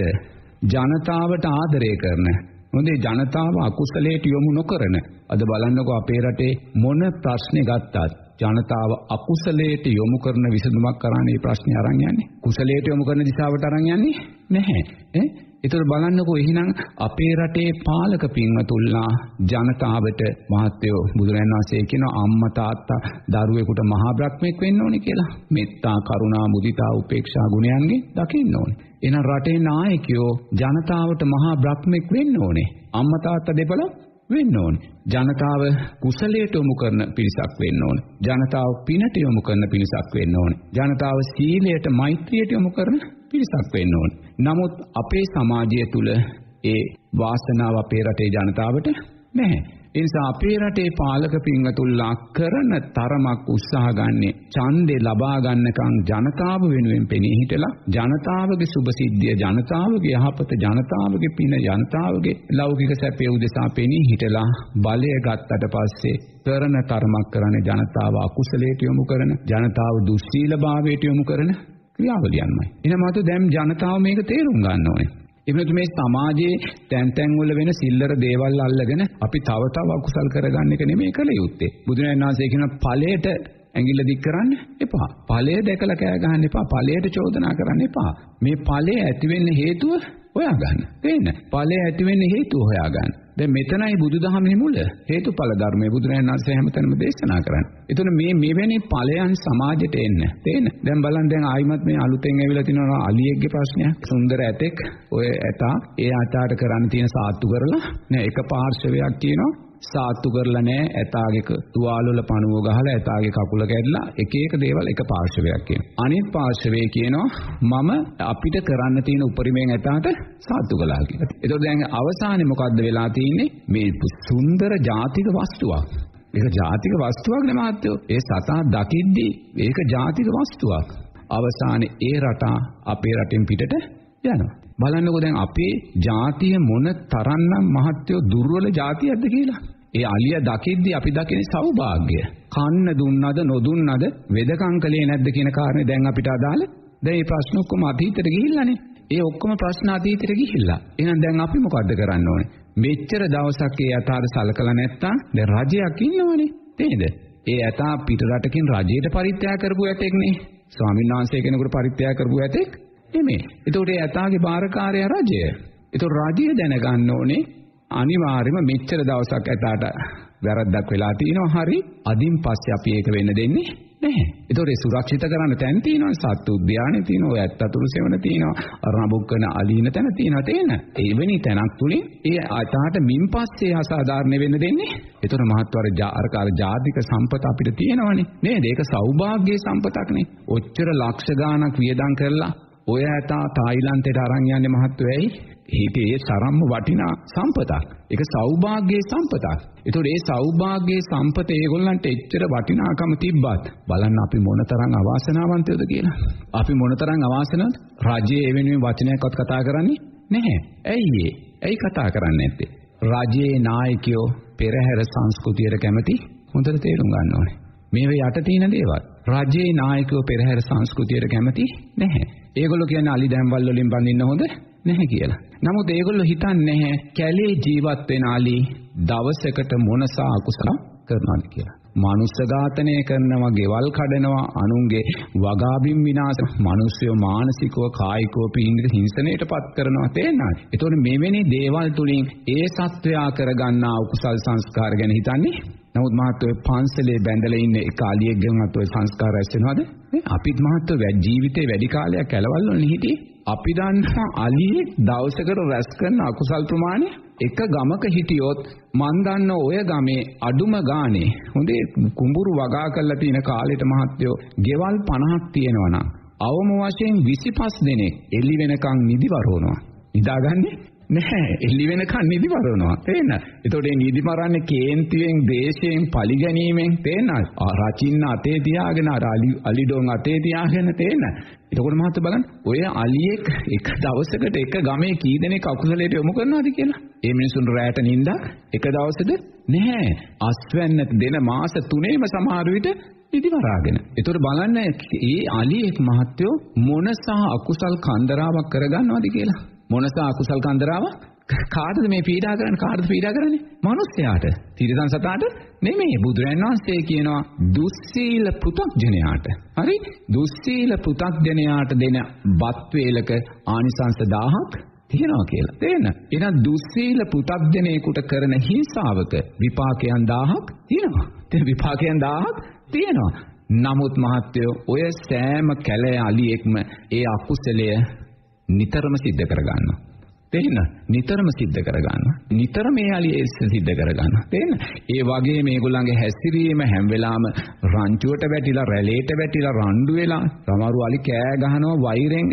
ජනතාවට ආදරය කරන හොඳේ ජනතාව අකුසලයට යොමු නොකරන අද බලන්නකෝ අපේ රටේ මොන ප්‍රශ්නේ ගත්තත් ජනතාව අකුසලයට යොමු කරන විසඳුමක් කරන්නේ මේ ප්‍රශ්නේ අරන් යන්නේ. කුසලයට යොමු කරන දිශාවට අරන් යන්නේ නැහැ. ඒතර බලන්නකෝ එහෙනම් අපේ රටේ පාලක පින්වතුන්ලා ජනතාවට මහත්යෝ බුදුරජාණන් වහන්සේ කියන අම්මා තාත්තා දරුවෙකුට මහා බ්‍රහ්මෙක් වෙන්න ඕනේ කියලා. මෙත්තා කරුණා මුදිතා උපේක්ෂා ගුණයන්ගෙන් දකින්න ඕනේ. එහෙනම් රටේ නායකයෝ ජනතාවට මහා බ්‍රහ්මෙක් වෙන්න ඕනේ. අම්මා තාත්තා දෙපළ වෙන්න ඕනේ. ජනතාව කුසලයට යොමු කරන පිරිසක් වෙන්න ඕනේ. ජනතාව පිනට යොමු කරන පිරිසක් වෙන්න ඕනේ. ජනතාව සීලයට මෛත්‍රියට යොමු කරන පිරිසක් වෙන්න ඕනේ. නමුත් අපේ සමාජය තුල ඒ වාසනාව අපේ රටේ ජනතාවට නැහැ. ඒ නිසා අපේ රටේ පාලක පින්වතුන්ලා කරන තරමක් උත්සාහ ගන්නේ ඡන්දේ ලබා ගන්නකම් ජනතාව වෙනුවෙන් පෙනී හිටලා ජනතාවගේ සුභ සිද්ධිය ජනතාවගේ යහපත ජනතාවගේ පින ජනතාවගේ ලෞකික සැපේ උදෙසා පෙනී හිටලා බලය ගත්තට පස්සේ කරන තරමක් කරන්නේ ජනතාව අකුසලයට යොමු කරන ජනතාව දුස්සීලභාවයට යොමු කරන ක්‍රියාවලියන්මයි. එහෙනම් මත දැන් ජනතාව මේක තේරුම් ගන්න ඕනේ. එබැවින් මේ සමාජයේ තැන් වල වෙන සිල්ලර දේවල් අල්ලගෙන අපි තව අකුසල් කරගන්න එක නෙමෙයි කළ යුත්තේ. බුදුරජාණන් වහන්සේ කියන ඵලයට ඇඟිල්ල දික් කරන්න එපා. ඵලය දැකලා කෑ ගහන්න එපා. ඵලයට චෝදනා කරන්න එපා. මේ ඵලය ඇති වෙන්න හේතුව හොයාගන්න. තේන්න? ඵලය ඇති වෙන්න හේතුව හොයාගන්න. දැන් මෙතනයි බුදුදහමේ මුල. හේතුඵල ධර්මයේ බුදුරජාණන් වහන්සේ හැමතැනම දේශනා කරන්නේ. ඒතන මෙවැනි ඵලයන් සමාජයට එන්න. තේන්න? දැන් බලන්න දැන් ආයිමත් මේ අලුතෙන් ඇවිල්ලා තිනවා අලියෙක්ගේ ප්‍රශ්නයක්. සුන්දර ඇතෙක් ඔය ඇතා ඒ ඇතාට කරන්න තියෙන සාත්තු කරලා නෑ එක පාර්ශවයක් තියෙනවා. සාත්තු කරලා නැහැ ඇතාගේ තුවාල වල පණුව ගහලා ඇතාගේ කකුල කැඩලා එක දේවල් එක පාර්ශවයක් කියනවා. අනිත් පාර්ශවයේ කියනවා මම අපිට කරන්න තියෙන උපරිමයෙන් ඇතාට සාත්තු කළා කියලා. ඒතකොට දැන් අවසානයේ මොකද්ද වෙලා තියෙන්නේ? මේ සුන්දර ජාතික වස්තුවක්. ඒක ජාතික වස්තුවක් නේ මහත්තයෝ. ඒ සතා දකිද්දී ඒක ජාතික වස්තුවක්. අවසානයේ ඒ රටා අපේ රටින් පිටට යනවා. බලන්නකෝ දැන් අපේ ජාතිය මොන තරම්නම් මහත්යෝ දුර්වල ජාතියක්ද කියලා. ඒ අලිය දකිද්දී අපි දකින්නේ සෞභාග්‍ය. කන්න දුන්නද නොදුන්නද වෙදකම් කලේ නැද්ද කියන කාරණේ දැන් අපිට අදාළ. දැන් මේ ප්‍රශ්න ඔක්කොම අතීතයට ගිහිල්ලානේ. ඒ ඔක්කොම ප්‍රශ්න අතීතයට ගිහිල්ලා. එහෙනම් දැන් අපි මොකද්ද කරන්න ඕනේ? මෙච්චර දවසක් ඒ යථාර්ථ සලකලා නැත්තම් දැන් රජයක් ඉන්නවනේ. තේද? ඒ යථා පිට රටකින් රජයට පරිත්‍යාග කරපු ඇතෙක්නේ. ස්වාමීන් වහන්සේ කෙනෙකුට පරිත්‍යාග කරපු ඇතෙක් නෙමෙයි. ඒතකොට ඒ යථාගේ බාරකාරය රජය. ඒතකොට රජය දැනගන්න ඕනේ අනිවාර්යයෙන්ම මෙච්චර දවසක් ඇතාට වැරද්දක් වෙලා තියෙනවා. හරි. අදින් පස්සේ අපි ඒක වෙන්න දෙන්නේ නැහැ. ඒතකොට ඒ සුරක්ෂිත කරන්න තැන් තියෙනවා. සත්තු උද්‍යානෙ තියෙනවා. ඔය ඇත්තතුරු සෙවණ තියෙනවා. රණබුක්කන අලීන තැන තියෙනවා. තේන. එවැනි තැනක් තුලින් ඒ අතාට මින් පස්සේ අසාධාරණ වෙන්න දෙන්නේ. ඒතකොට මහත්වර අරකාර ජාතික සම්පත අපිට තියෙනවනේ. නේද? ඒක සෞභාග්‍යයේ සම්පතක්නේ. ඔච්චර ලක්ෂ ගාණක් වියදම් කරලා ඔය ඇතා තායිලන්තයට අරන් යන්නේ මහත්වෝ ඇයි? ඒකේ තරම්ම වටිනා සම්පතක්. ඒක සෞභාග්‍යයේ සම්පතක්. ඒතකොට ඒ සෞභාග්‍යයේ සම්පත ඒගොල්ලන්ට එච්චර වටිනාකම තිබ්බත් බලන්න අපි මොනතරම් අවාසනාවන්තයෝද කියලා. අපි මොනතරම් අවාසනාවන්ත? රජයේ එවෙනුවෙන් වචනයක්වත් කතා කරන්නේ නැහැ. ඇයි ඇයි කතා කරන්නේ නැත්තේ? රජයේ නායකයෝ පෙරහැර සංස්කෘතියට කැමති. හොඳට තේරුම් ගන්න ඕනේ. මේව යට තියෙන දේවල්. රජයේ නායකයෝ පෙරහැර සංස්කෘතියට කැමති නැහැ. ඒගොල්ලෝ කියන්නේ අලි දැන්වල් වලින් බඳින්න හොඳ නැහැ කියලා. නමුත් ඒගොල්ලෝ හිතන්නේ නැහැ කැලේ ජීවත් වෙන අලි දවසකට මොනසා අකුසල කරනවාද කියලා. මනුස්ස ඝාතනය කරනවා, ගෙවල් කඩනවා, අනුන්ගේ වගාබිම් විනාශ, මිනිස්සු මානසිකව කායිකව පීඩිත හිංසනයටපත් කරනවා තේරෙනවද? ඒතකොට මෙවැනි දේවල් තුලින් ඒ සත්වයා කරගන්නා උකුසල් සංස්කාර ගැන හිතන්නේ. නමුත් මහත්තයෝ පන්සලේ බැඳලා ඉන්න එක අලියෙක් ගැනවත් ඔය සංස්කාර රැස් වෙනවද? අපිත් මහත්තයෝ ජීවිතේ වැඩි කාලයක් කැලවල් වල හිටියේ. අපි දන්නවා අලියෙක් දවසකට රැස් කරන අකුසල් ප්‍රමාණය එක ගමක හිටියොත් මන් දන්න ඔය ගමේ අඩුම ගානේ හොඳේ කුඹුරු වගා කරලා තියෙන කාලෙට මහත්තයෝ ගෙවල් 50ක් තියෙනවා නම් අවම වශයෙන් 25 දෙනෙක් එළි වෙනකන් නිදි වරවනවා. නිදාගන්නේ නැහැ. එළි වෙනකන් නිදි වරවනවා. තේන්න. ඒතකොට මේ නිදි මරන්නේ කේන්තියෙන්, දේශයෙන්, පලිගැනීමෙන් තේන්නද? රචින්න අතේ තියාගෙන අර අලිඩොන් අතේ තියාගෙන තේන්න. එතකොට මහත්තයා බලන්න ඔය අලියෙක් එක දවසකට එක ගමේ කී දෙනෙක් අකුසලයට යොමු කරනවද කියලා. ඒ මිනිසුන් රැට නින්දා එක දවසද නැහැ. අස්වැන්න දෙන මාස 3ෙම සමහර විට නිදි වරාගෙන. ඒතකොට බලන්න මේ අලියෙක් මහත්තයෝ මොනසා අකුසල් කන්දරාවක් කරගන්නවද කියලා. මොනසා අකුසල් කන්දරාවක් කාටද මේ පීඩා කරන්නේ? කාටද පීඩා කරන්නේ? මිනිස්යාට. තිරිසන් සතාට නෙමෙයි. බුදුරජාණන් වහන්සේ කියනවා දුස්සීල පෘථග්ජනයාට. හරි? දුස්සීල පෘථග්ජනයාට දෙන බත් වේලක ආනිසංස 1000ක් තියෙනවා කියලා. තේරෙන? එහෙනම් දුස්සීල පෘථග්ජනයෙකුට කරන හිංසාවක විපාකයන් 1000ක් තියෙනවා. ඒ විපාකයන් 1000ක් තියෙනවා. නමුත් මහත්තයෝ ඔය සෑම කැලේ අලියෙක්ම ඒ අකුසලය නිතරම සිද්ධ කරගන්නවා. තේන්න? නිතරම සිද්ධ කරගන්නවා. නිතර මේ අලිය සිද්ධ කරගන්නවා. තේන්න? ඒ වගේ මේගොල්ලන්ගේ හැසිරීම හැම වෙලාවම රංචුවට වැටිලා, රැළේට වැටිලා, රණ්ඩු වෙලා, සමහරව අලි කෑ ගහනවා වෛරෙන්,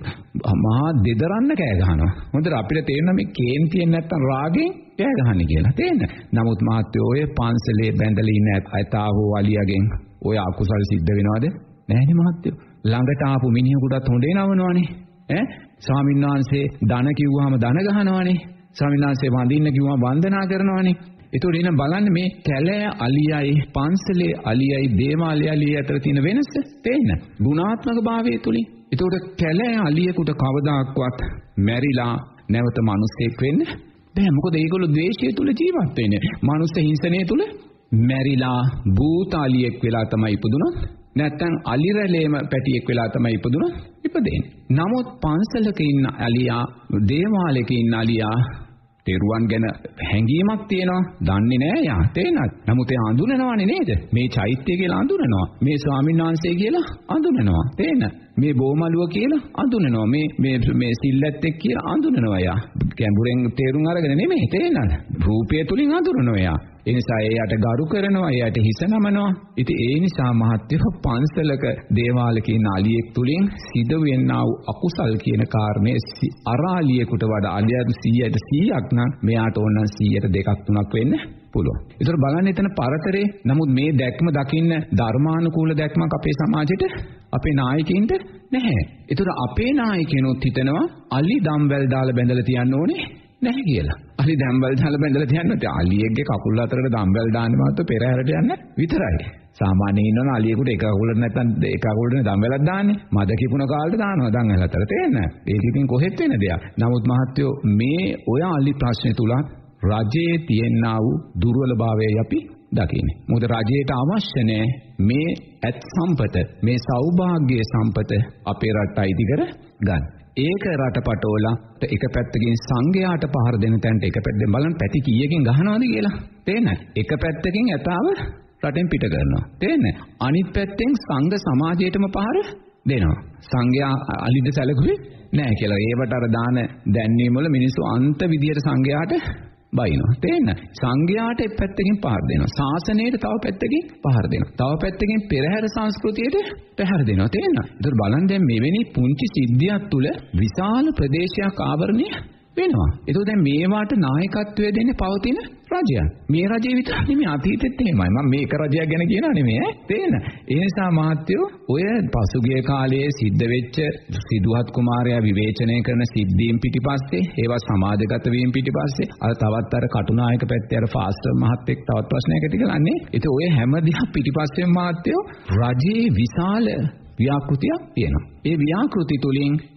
මහා දෙදරන්න කෑ ගහනවා. හොඳට අපිට තේරෙනවා මේ කේන්තියෙන් නැත්තම් රාගෙන් කෑ ගහන්නේ කියලා. තේන්න? නමුත් මහත්තයෝ ඔය පන්සලේ බැඳලා ඉන්න අයතාවෝ අලියගෙන් ඔය අකුසල් සිද්ධ වෙනවද? නැහැනේ මහත්තයෝ. ළඟට ආපු මිනිහෙකුටත් හොඳේ නවනවනේ. ස්වාමීන් වහන්සේ ධන කිව්වහම ධන ගහනවානේ. ස්වාමීන් වහන්සේ වඳින්න කිව්වම වන්දනා කරනවානේ. ඒතකොට එන බලන්න මේ කැලෑ අලියයි පන්සලේ අලියයි දේවාලය අලියයි අතර තියෙන වෙනස තේන්න. ගුණාත්මක භාවයේ තුලින්. ඒතකොට කැලෑ අලියෙකුට කවදාක්වත් මැරිලා නැවත මිනිසෙක් වෙන්න බෑ. මොකද ඒගොල්ලෝ ද්වේෂය තුල ජීවත් වෙන්නේ. මනුස්ස හිංසනය තුල මැරිලා භූතාලියෙක් වෙලා තමයි ඉපදුනොත්. නැත්තම් අලිරැළේම පැටියෙක් වෙලා තමයි ඉපදුනොත් ඉපදෙන්නේ. නමුත් පන්සලක ඉන්න අලියා, දේවාලයක ඉන්න අලියා තෙරුවන් ගැන හැඟීමක් තියෙනවා. දන්නේ නෑ යා. තේනත්. නමුත් ඒ අඳුනනවනේ නේද? මේ චෛත්‍ය කියලා අඳුනනවා. මේ ස්වාමීන් වහන්සේ කියලා අඳුනනවා. තේන? මේ බෝමලුව කියලා අඳුනනවා. මේ සිල්ලැත්තෙක් කියලා අඳුනනවා යා. කැඹුරෙන් තේරුම් අරගෙන නෙමෙයි. තේනද? රූපය තුලින් අඳුනනවා යා. ඒ නිසා එයාට ගරු කරනවා, එයාට හිස නමනවා. ඉතින් ඒ නිසා මහත්යෝ පන්සලක දේවාලක ඉන්න අලියෙක් තුලින් සිදුවෙනා වූ අකුසල් කියන කාරණේ අරාලියෙකුට වඩා අලියන් 100ට 100ක් නම් මෙයාට ඕන නම් 100ට 2ක් 3ක් වෙන්න පුළුවන්. ඒතර බලන්න එතන පරතරේ. නමුත් මේ දැක්ම දකින්න ධර්මානුකූල දැක්මක් අපේ සමාජෙට අපේ නායකයින්ට නැහැ. ඒතර අපේ නායකයනොත් හිතනවා අලි දම්වැල් දාලා බැඳලා තියන්න ඕනේ නැහැ කියලා. අලි දම්වැල් දාලා බැඳලා තියන්න නැත්නම් අලියෙක්ගේ කකුල් අතරට දම්වැල් දාන්න මාත් පෙරහැරට යන්න විතරයි. සාමාන්‍යයෙන් ඉන්නවනේ අලියෙකුට එක කකුලට නැත්නම් එක කකුලට දම්වැලක් දාන්නේ. මද කිපුණ කාලේට දානවා දම්වැල් අතර තේරෙන්නේ. ඒක ඉතින් කොහෙත් වෙන දෙයක්. නමුත් මහත්තයෝ මේ ඔය අලි ප්‍රශ්නේ තුල රජයේ තියෙනා වූ දුර්වලභාවයයි අපි දකින්නේ. මොකද රජයට අවශ්‍ය නැහැ මේ ඇත් සම්පත, මේ සෞභාග්‍ය සම්පත අපේ රටට අයිති කර ගන්න. ඒක රටපටෝලා එක පැත්තකින් සංඝයාට පහර දෙන තැනට එක පැත්තෙන් බලන්න පැති කීයකින් ගහනවද කියලා. තේරෙන්නේ? එක පැත්තකින් ඇතාව රටෙන් පිට කරනවා. තේරෙන්නේ? අනිත් පැත්තෙන් සංඝ සමාජයටම පහර දෙනවා. සංඝයා අලිද සැලකුවේ නැහැ කියලා. ඒවට අර දාන දැන්වීම වල මිනිස්සු අන්ත විදියට සංඝයාට බයිනවා. තේන්න? සංඝයාට එක් පැත්තකින් පහර දෙනවා. ශාසනයට තව පැත්තකින් පහර දෙනවා. තව පැත්තකින් පෙරහැර සංස්කෘතියට පහර දෙනවා. තේන්න? ඒතර බලන්න දැන් මෙවැනි පුංචි සිද්ධියක් තුල විශාල ප්‍රදේශයක් ආවරණය වෙනවා. ඒක දැන් මේවාට නායකත්වය දෙන්නේ පවතින රජයක්. මේ රජේ විතර නෙමෙයි අතීතෙත් එහෙමයි. මම මේක රජයක් ගැන කියනවා නෙමෙයි ඈ. තේන්න? ඒ නිසා මහත්තයෝ ඔය පසුගිය කාලයේ සිද්ධ වෙච්ච සිදුහත් කුමාරයා විවේචනය කරන සිද්ධීන් පිටිපස්සේ, ඒවා සමාජගත වීම පිටිපස්සේ අර තවත් අර කටුනායක පැත්තේ අර ෆාස්ටර් මහත්තයෙක් තවත් ප්‍රශ්නයක් ඇති කළානේ. ඉතින් ඔය හැම දිහා පිටිපස්සෙන් මහත්තයෝ රජයේ විශාල ව්‍යාකෘතියක් තියෙනවා. ඒ ව්‍යාකෘති තුලින්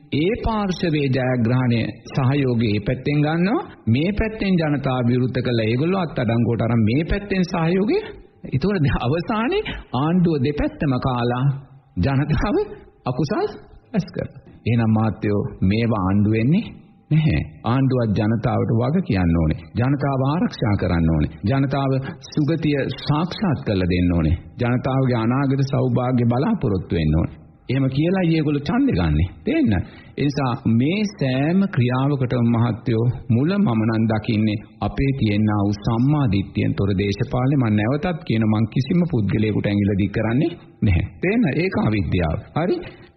ඒ පාර්ශවයේ ජයග්‍රහණය සහයෝගය පැත්තෙන් ගන්නවා. මේ පැත්තෙන් ජනතාව විරුද්ධ කළ ඒගොල්ලෝ අත්අඩංගුවට අරන් මේ පැත්තෙන් සහයෝගය. ඒතකොට අවසානයේ ආණ්ඩුව දෙපැත්තම කාලා ජනතාව අකුසල් රැස් කරනවා. එහෙනම් මාත්‍යෝ මේවා ආණ්ඩුව වෙන්නේ නැහැ. ආණ්ඩුවක් ජනතාවට වග කියන්න ඕනේ. ජනතාව ආරක්ෂා කරන්න ඕනේ. ජනතාව සුගතිය සාක්ෂාත් කරලා දෙන්න ඕනේ. ජනතාවගේ අනාගත සෞභාග්‍ය බලාපොරොත්තු වෙන්න ඕනේ. එහෙම කියලා ඊයේගොල්ලෝ ඡන්දේ ගන්නෙ. තේන්න. ඒ නිසා මේ සෑම ක්‍රියාවකටම මහත්යෝ මුල මම නම් දකින්නේ අපේ තියෙනා වූ සම්මා දිට්ඨියෙන් තොර දේශපාලනේ. මම නැවතත් කියන මං කිසිම පුද්ගලයෙකුට ඇඟිල්ල දික් කරන්නේ නැහැ. තේන්න. ඒක අවිද්‍යාව. හරි?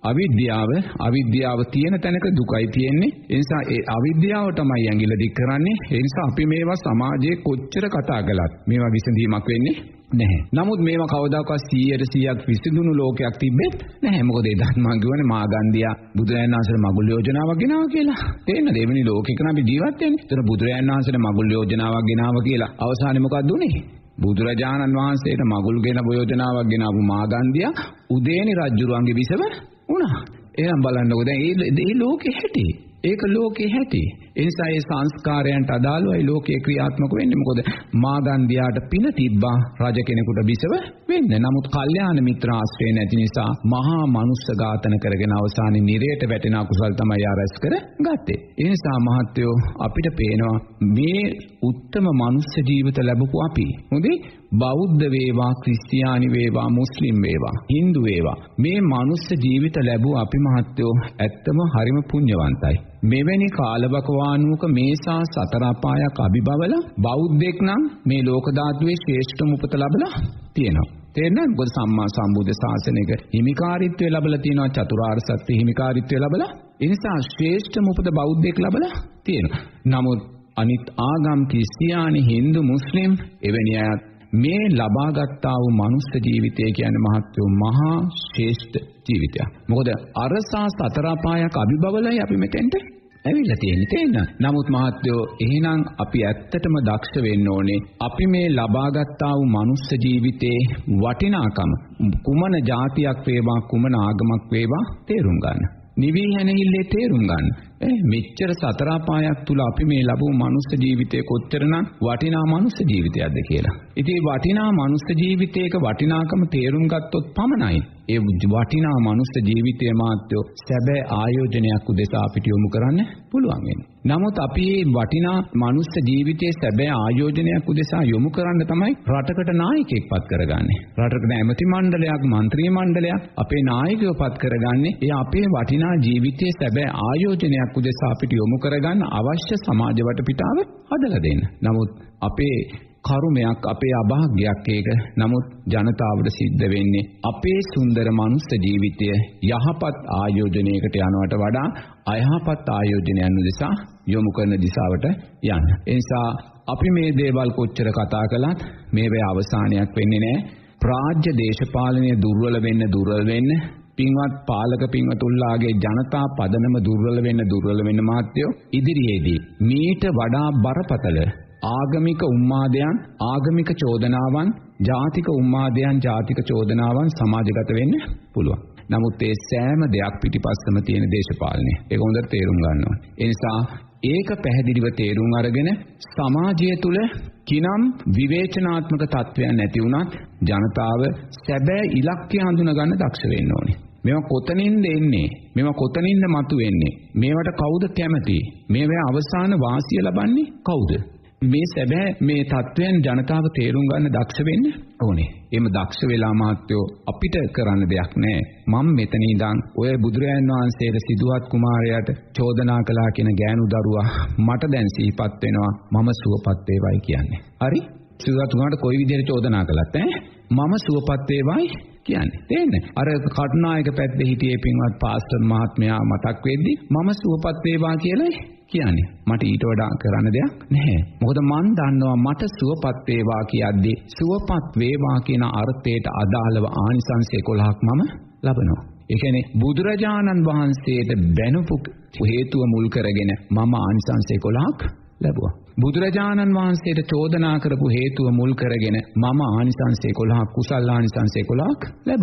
අවිද්‍යාව තියෙන තැනක දුකයි තියෙන්නේ. ඒ නිසා ඒ අවිද්‍යාව තමයි ඇඟිල්ල දික් කරන්නේ. ඒ නිසා අපි මේවා සමාජයේ කොච්චර කතා කළත් මේවා විසඳීමක් වෙන්නේ නැහැ. නමුත් මේවා කවදාකවත් 100% විසඳුණු ලෝකයක් තිබෙත් නැහැ. මොකද ඒ ධර්මයන් කියවනේ මාගන්දියා බුදුරජාණන් වහන්සේට මගුල් යෝජනාවක් ගෙනාවා කියලා. තේරෙනවද? දෙවෙනි ලෝකෙක අපි ජීවත් වෙන්නේ. ඒතර බුදුරජාණන් වහන්සේට මගුල් යෝජනාවක් ගෙනාවා කියලා අවසානයේ මොකක්ද උනේ? බුදුරජාණන් වහන්සේට මගුල් ගෙන යෝජනාවක් ගෙනාවු මාගන්දියා උදේනි රජුරුවන්ගේ විසව වුණා. එහෙනම් බලන්නකෝ දැන් මේ ලෝකේ හැටි. ඒක ලෝකේ හැටි. ඒ නිසා මේ සංස්කාරයන්ට අදාළවයි ලෝකේ ක්‍රියාත්මක වෙන්නේ. මොකද මාගන්දියාට පින තිබ්බා රජ කෙනෙකුට බිසව වෙන්න. නමුත් කල්යාණ මිත්‍ර ආශ්‍රය නැති නිසා මහා මනුස්ස ඝාතන කරගෙන අවසානයේ නිරයට වැටෙන අකුසල් තමයි ආරස් කරගත්තේ. ඒ නිසා මහත්වෝ අපිට පේනවා මේ උත්තම මනුස්ස ජීවිත ලැබපු අපි. හොඳේ බෞද්ධ වේවා, ක්‍රිස්තියානි වේවා, මුස්ලිම් වේවා, හින්දු වේවා මේ මනුස්ස ජීවිත ලැබුව අපි මහත්වෝ ඇත්තම හරිම පුණ්‍යවන්තයි. මෙවැනි කාලවකවානුවක මේසා සතර අපායක් අභිබවල බෞද්ධෙක් නම් මේ ලෝක ධාතුවේ ශ්‍රේෂ්ඨම උපත ලැබලා තියෙනවා. තේරෙනවද? මොකද සම්මා සම්බුද්ධ ශාසනයක හිමිකාරීත්වය ලැබලා තියෙනවා. චතුරාර්ය සත්‍ය හිමිකාරීත්වය ලැබලා. ඒ නිසා ශ්‍රේෂ්ඨම උපත බෞද්ධෙක් ලැබලා තියෙනවා. නමුත් අනිත් ආගම් ක්‍රිස්තියානි, හින්දු, මුස්ලිම් එවැනි අය මේ ලබාගත්තා වූ මනුස්ස ජීවිතය කියන්නේ මහත්වෝ මහා ශ්‍රේෂ්ඨ ජීවිතයක්. මොකද අරසා සතර අපායක් අභිබවලයි අපි මෙතෙන්ට ඇවිල්ලා තියෙන්නේ. තේන්න. නමුත් මහත්වෝ එහෙනම් අපි ඇත්තටම දක්ෂ වෙන්න ඕනේ. අපි මේ ලබාගත්තා වූ මනුස්ස ජීවිතේ වටිනාකම කුමන જાතියක් වේවා, කුමන ආගමක් වේවා තේරුම් ගන්න. නිවි හැනෙහිල්ලේ තේරුම් ගන්න. මෙච්චර සතර අපායක් තුල අපි මේ ලැබුණු මනුස්ස ජීවිතේ කොච්චරනම් වටිනා මනුස්ස ජීවිතයක්ද කියලා. ඉතින් වටිනා මනුස්ස ජීවිතයක වටිනාකම තේරුම් ගත්තොත් පමණයි ඒ වටිනා මනුස්ස ජීවිතයේ මාත්‍යෝ සැබෑ ආයෝජනයක් උදෙසා අපිට යොමු කරන්න පුළුවන් වෙන්නේ. නමුත් අපි මේ වටිනා මනුස්ස ජීවිතයේ සැබෑ ආයෝජනයක් උදෙසා යොමු කරන්න තමයි රටකට නායකයෙක් පත් කරගන්නේ. රටකට ඇමති මණ්ඩලයක්, മന്ത്രി මණ්ඩලයක් අපේ නායකයෝ පත් කරගන්නේ ඒ අපේ වටිනා ජීවිතයේ සැබෑ ආයෝජනයක් උදෙසා අපිට යොමු කරගන්න අවශ්‍ය සමාජ වටපිටාව හදලා දෙන්න. නමුත් අපේ කර්මයක්, අපේ අභාග්‍යයක් ඒක. නමුත් ජනතාවට සිද්ධ වෙන්නේ අපේ සුන්දර මනුස්ස ජීවිතය යහපත් ආයෝජනයකට යනවට වඩා අයහපත් ආයෝජනයන් උදෙසා යොමු කරන දිශාවට යන්න. ඒ නිසා අපි මේ දේවල් කොච්චර කතා කළත් මේවේ අවසානයක් වෙන්නේ නැහැ. ප්‍රාජ්‍ය දේශපාලනය දුර්වල වෙන්න පින්වත් පාලක පින්වතුන්ලාගේ ජනතා පදනම දුර්වල වෙන්න මාත්‍යෝ ඉදිරියේදී මීට වඩා බරපතල ආගමික උම්මාදයන්, ආගමික චෝදනාවන්, ජාතික උම්මාදයන්, ජාතික චෝදනාවන් සමාජගත වෙන්න පුළුවන්. නමුත් ඒ සෑම දෙයක් පිටිපස්සම තියෙන දේශපාලනය. ඒක හොඳට තේරුම් ගන්න ඕනේ. ඒ නිසා ඒක පැහැදිලිව තේරුම් අරගෙන සමාජය තුළ කිනම් විවේචනාත්මක තත්ත්වයන් නැති වුණත් ජනතාව සැබෑ ඉලක්කය හඳුනා ගන්න දක්ෂ වෙන්න ඕනේ. මේවා කොතනින්ද එන්නේ? මේවා කොතනින්ද මතුවෙන්නේ? මේවට කවුද කැමති? මේවා අවසාන වාසිය ලබන්නේ කවුද? මේ සැබෑ මේ තත්වයන් ජනතාව තේරුම් ගන්න දක්ෂ වෙන්න ඕනේ. එහෙම දක්ෂ වෙලා මාත්‍යෝ අපිට කරන්න දෙයක් නැහැ. මම මෙතන ඉඳන් ඔය බුදුරජාණන් වහන්සේට සිදුවත් කුමාරයාට චෝදනා කළා කියන ගෑනු දරුවා මට දැන් සිහිපත් වෙනවා. මම සුවපත් වේවයි කියන්නේ. හරි? සිදුවත් කුමාරට කොයි විදිහට චෝදනා කළත් මම සුවපත් වේවයි කියන්නේ. තේන්නේ? අර කටුනායක පැත්තේ හිටියේ පින්වත් පාස්ටර් මහත්මයා මතක් වෙද්දි මම සුවපත් වේවා කියලා කියන්නේ. මට ඊට වඩා කරන්න දෙයක් නැහැ. මොකද මන් දන්නවා මට සුවපත් වේවා කියද්දී සුවපත් වේවා කියන අර්ථයට අදාළව ආනිසංස 11ක් මම ලබනවා. ඒ කියන්නේ බුදුරජාණන් වහන්සේට බැනපු හේතුව මුල් කරගෙන මම ආනිසංස 11ක් ලැබුවා. බුදුරජාණන් වහන්සේට චෝදනා කරපු හේතුව මුල් කරගෙන මම ආනිසංස 11ක් කුසල ආනිසංස 11ක් ලැබුවා.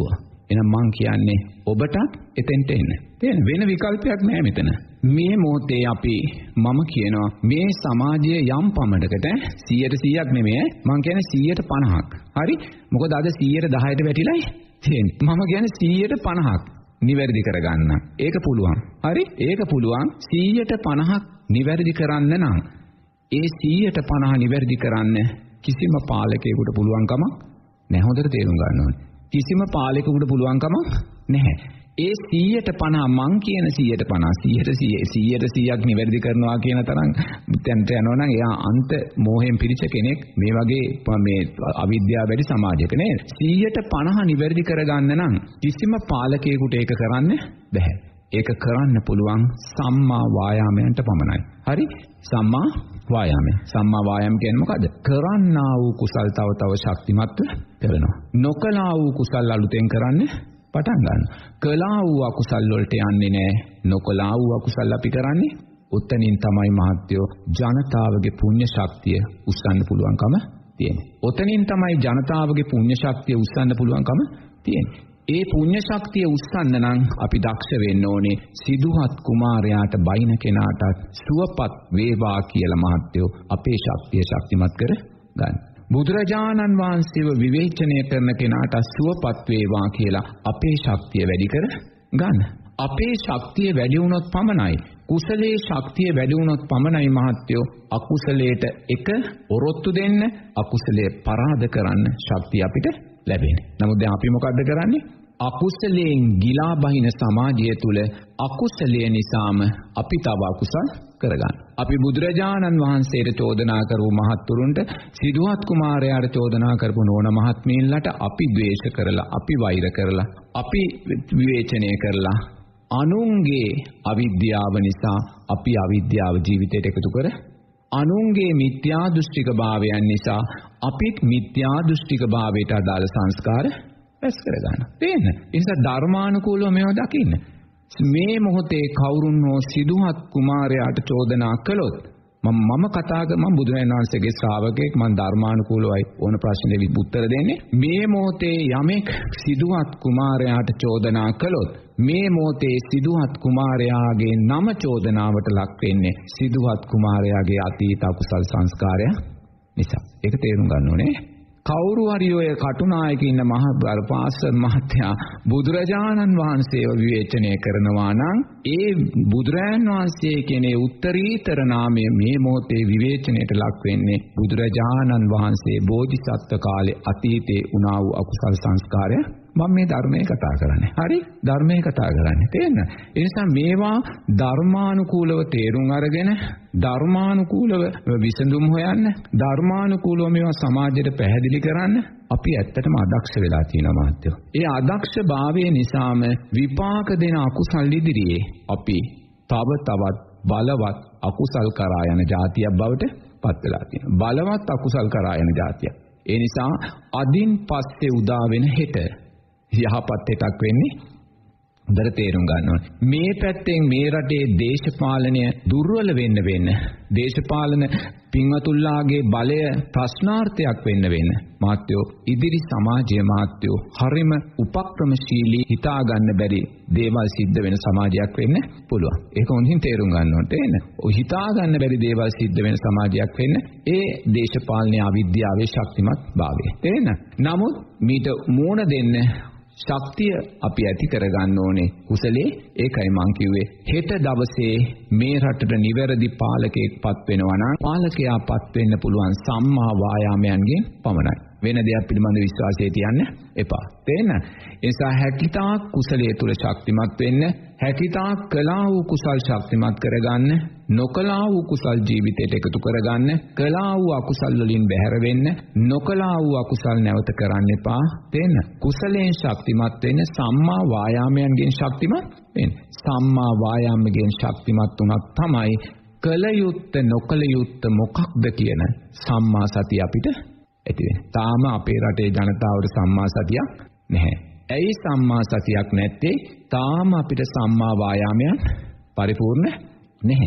එහෙනම් මං කියන්නේ ඔබට එතෙන්ට එන්න. තේරෙන වෙන විකල්පයක් නැහැ මෙතන. මේ මොහොතේ අපි මම කියනවා මේ සමාජයේ යම් පමණකට 100%ක් නෙමෙයි මං කියන්නේ 150ක්. හරි? මොකද අද 110ට වැටිලායි තියෙන්නේ. මම කියන්නේ 150ක් නිවැරදි කරගන්න. ඒක පුළුවන්. හරි? ඒක පුළුවන් 150ක් නිවැරදි කරන්න නම් ඒ 150 නිවැරදි කරන්න කිසිම පාලකයෙකුට පුළුවන් කමක් නැහැ. හොඳට තේරුම් ගන්න ඕනේ. කිසිම පාලකයෙකුට පුළුවන් කමක් නැහැ. ඒ 150 මං කියන 100ක් නිවැරදි කරනවා කියන තරම් දැන්ට යනවා නම් එයා අන්ත මෝහයෙන් පිරිච්ච කෙනෙක් මේ වගේ මේ අවිද්‍යාව වැඩි සමාජයක නේද 150 නිවැරදි කරගන්න නම් කිසිම පාලකයෙකුට ඒක කරන්න බෑ. ඒක කරන්න පුළුවන් සම්මා වායාමයන්ට පමණයි. හරි? සම්මා වායාමය. සම්මා වායාම කියන්නේ මොකද්ද? කරන්නා වූ කුසල් තව තව ශක්තිමත්ව කරනවා. නොකලා වූ කුසල් අලුතෙන් කරන්න පටන් ගන්න. කළා වූ අකුසල් වලට යන්නේ නැහැ. නොකලා වූ අකුසල් අපි කරන්නේ. උත්තනින් තමයි මහත්යෝ ජනතාවගේ පුණ්‍ය ශක්තිය උස්සන්න පුළුවන්කම තියෙන්නේ. උතනින් තමයි ජනතාවගේ පුණ්‍ය ශක්තිය උස්සන්න පුළුවන්කම තියෙන්නේ. ඒ පුණ්‍ය ශක්තිය උස්සන්න නම් අපි දක්ෂ වෙන්න ඕනේ. සිදුහත් කුමාරයාට බයින කෙනාටත් සුවපත් වේවා කියලා මහත්යෝ අපේ ශක්තිය ශක්තිමත් කර ගන්න. බුදුරජාණන් වහන්සේව විවේචනය කරන කෙනාට සුවපත් වේවා කියලා අපේ ශක්තිය වැඩි කර ගන්න. අපේ ශක්තිය වැඩි වුණොත් පමණයි කුසලයේ ශක්තිය වැඩි වුණොත් පමණයි මහත්යෝ අකුසලයට එක ඔරොත්තු දෙන්න අකුසලයේ පරාද කරන්න ශක්තිය අපිට ලැබෙන්නේ. නමුත් දැන් අපි මොකද්ද කරන්නේ? අකුසලයෙන් ගිලා බහින සමාජය තුල අකුසලය නිසාම අපි තව අකුසල් කරගන්න. අපි බුදුරජාණන් වහන්සේට චෝදනා කරපු මහත්තුරුන්ට සිදුහත් කුමාරයාට චෝදනා කරපු නෝන මහත්මීන්ලට අපි ද්වේෂ කරලා අපි වෛර කරලා අපි විවේචනය කරලා අනුන්ගේ අවිද්‍යාව නිසා අපි අවිද්‍යාව ජීවිතයට එකතු කර අනුන්ගේ මිත්‍යා දෘෂ්ටික භාවයන් නිසා අපිත් මිත්‍යා දෘෂ්ටික භාවයට අදාළ සංස්කාර රැස් කරගන්න. තේන්න? ඒ නිසා ධර්මානුකූලව මේවා දකින්න. මේ මොහොතේ කවුරුන් හෝ සිදුහත් කුමාරයාට චෝදනා කළොත් මම බුදුරජාණන් වහන්සේගේ ශ්‍රාවකෙක් මම ධර්මානුකූලවයි ඕන ප්‍රශ්නෙට උත්තර දෙන්නේ. මේ මොහොතේ යමෙක් සිදුහත් කුමාරයාට චෝදනා කළොත් මේ මොහොතේ සිදුහත් කුමාරයාගේ නම චෝදනාවට ලක් වෙන්නේ සිදුහත් කුමාරයාගේ අතීත අකුසල් සංස්කාරය නිසා. ඒක තේරුම් ගන්න ඕනේ. කවුරු හරි ඔය කටුනායක ඉන්න පාස්ටර් මහත්තයා බුදුරජාණන් වහන්සේව විවේචනය කරනවා නම් ඒ බුදුරජාණන් වහන්සේ කියන්නේ උත්තරීතර නාමය මේ මොහොතේ විවේචනයට ලක් වෙන්නේ බුදුරජාණන් වහන්සේ බෝධිසත්ව කාලේ අතීතේ වුණා වූ අකුසල් සංස්කාරය. මම මේ ධර්මයේ කතා කරන්නේ. හරි? ධර්මයේ කතා කරන්නේ. තේරෙනවද? ඒ නිසා මේවා ධර්මානුකූලව තේරුම් අරගෙන ධර්මානුකූලව විසඳුම් හොයන්න, ධර්මානුකූලව මේවා සමාජයට පැහැදිලි කරන්න අපි ඇත්තටම අදක්ෂ වෙලා තියෙනවා මහත්තයෝ. ඒ අදක්ෂභාවය නිසාම විපාක දෙන අකුසල් ඉදිරියේ අපි තව තවත් බලවත් අකුසල් කරා යන જાතියක් බවට පත් වෙලා තියෙනවා. බලවත් අකුසල් කරා යන જાතියක්. ඒ නිසා අදින් පස්සේ උදා වෙන හෙට යහපත් එකක් වෙන්නේ හොඳට තේරුම් ගන්න ඕනේ. මේ පැත්තෙන් මේ රටේ දේශපාලනය දුර්වල වෙන්න දේශපාලන පින්වතුන්ලාගේ බලය ප්‍රශ්නාර්ථයක් වෙන්න මාත්‍යෝ ඉදිරි සමාජයේ මාත්‍යෝ හරිම උපක්‍රමශීලී හිතා ගන්න බැරි දේවල් සිද්ධ වෙන සමාජයක් වෙන්න පුළුවන්. ඒක හොඳින් තේරුම් ගන්න ඕනේ. තේන්න. ඔය හිතා ගන්න බැරි දේවල් සිද්ධ වෙන සමාජයක් වෙන්න ඒ දේශපාලනයේ අවිද්‍යාවේ ශක්තිමත් භාවය. තේන්න. නමුත් මීට මූණ දෙන්න ශක්තිය අපි ඇති කරගන්න ඕනේ කුසලයේ. ඒකයි මං කිව්වේ හෙට දවසේ මේ රටට නිවැරදි පාලකයෙක්පත් වෙනවා නම් පාලකයාපත් වෙන්න පුළුවන් සම්මා වායාමයන්ගෙන් පමණයි. වෙන දෙයක් පිළිබඳ විශ්වාසය තියන්න එපා. තේන්න? ඒ නිසා හැකිතාක් කුසලයේ තුල ශක්තිමත් වෙන්න, හැකිතාක් කළා වූ කුසල් ශක්තිමත් කරගන්න, නොකළා වූ කුසල් ජීවිතයට එකතු කරගන්න, කළා වූ අකුසල් වලින් බැහැර වෙන්න, නොකළා වූ අකුසල් නැවත කරන්න එපා. තේන්න? කුසලයෙන් ශක්තිමත් වෙන්න, සම්මා වායාමයන්ගෙන් ශක්තිමත් වෙන්න. සම්මා වායාමයෙන් ශක්තිමත් වුණත් තමයි කල යුත්තේ නොකල යුත්තේ මොකක්ද කියන සම්මා සතිය අපිට ඇති වෙන්නේ. තාම අපේ රටේ ජනතාවට සම්මා සතියක් නැහැ. ඇයි සම්මා සතියක් නැත්තේ? තාම අපිට සම්මා වායාමයන් පරිපූර්ණ නැහැ.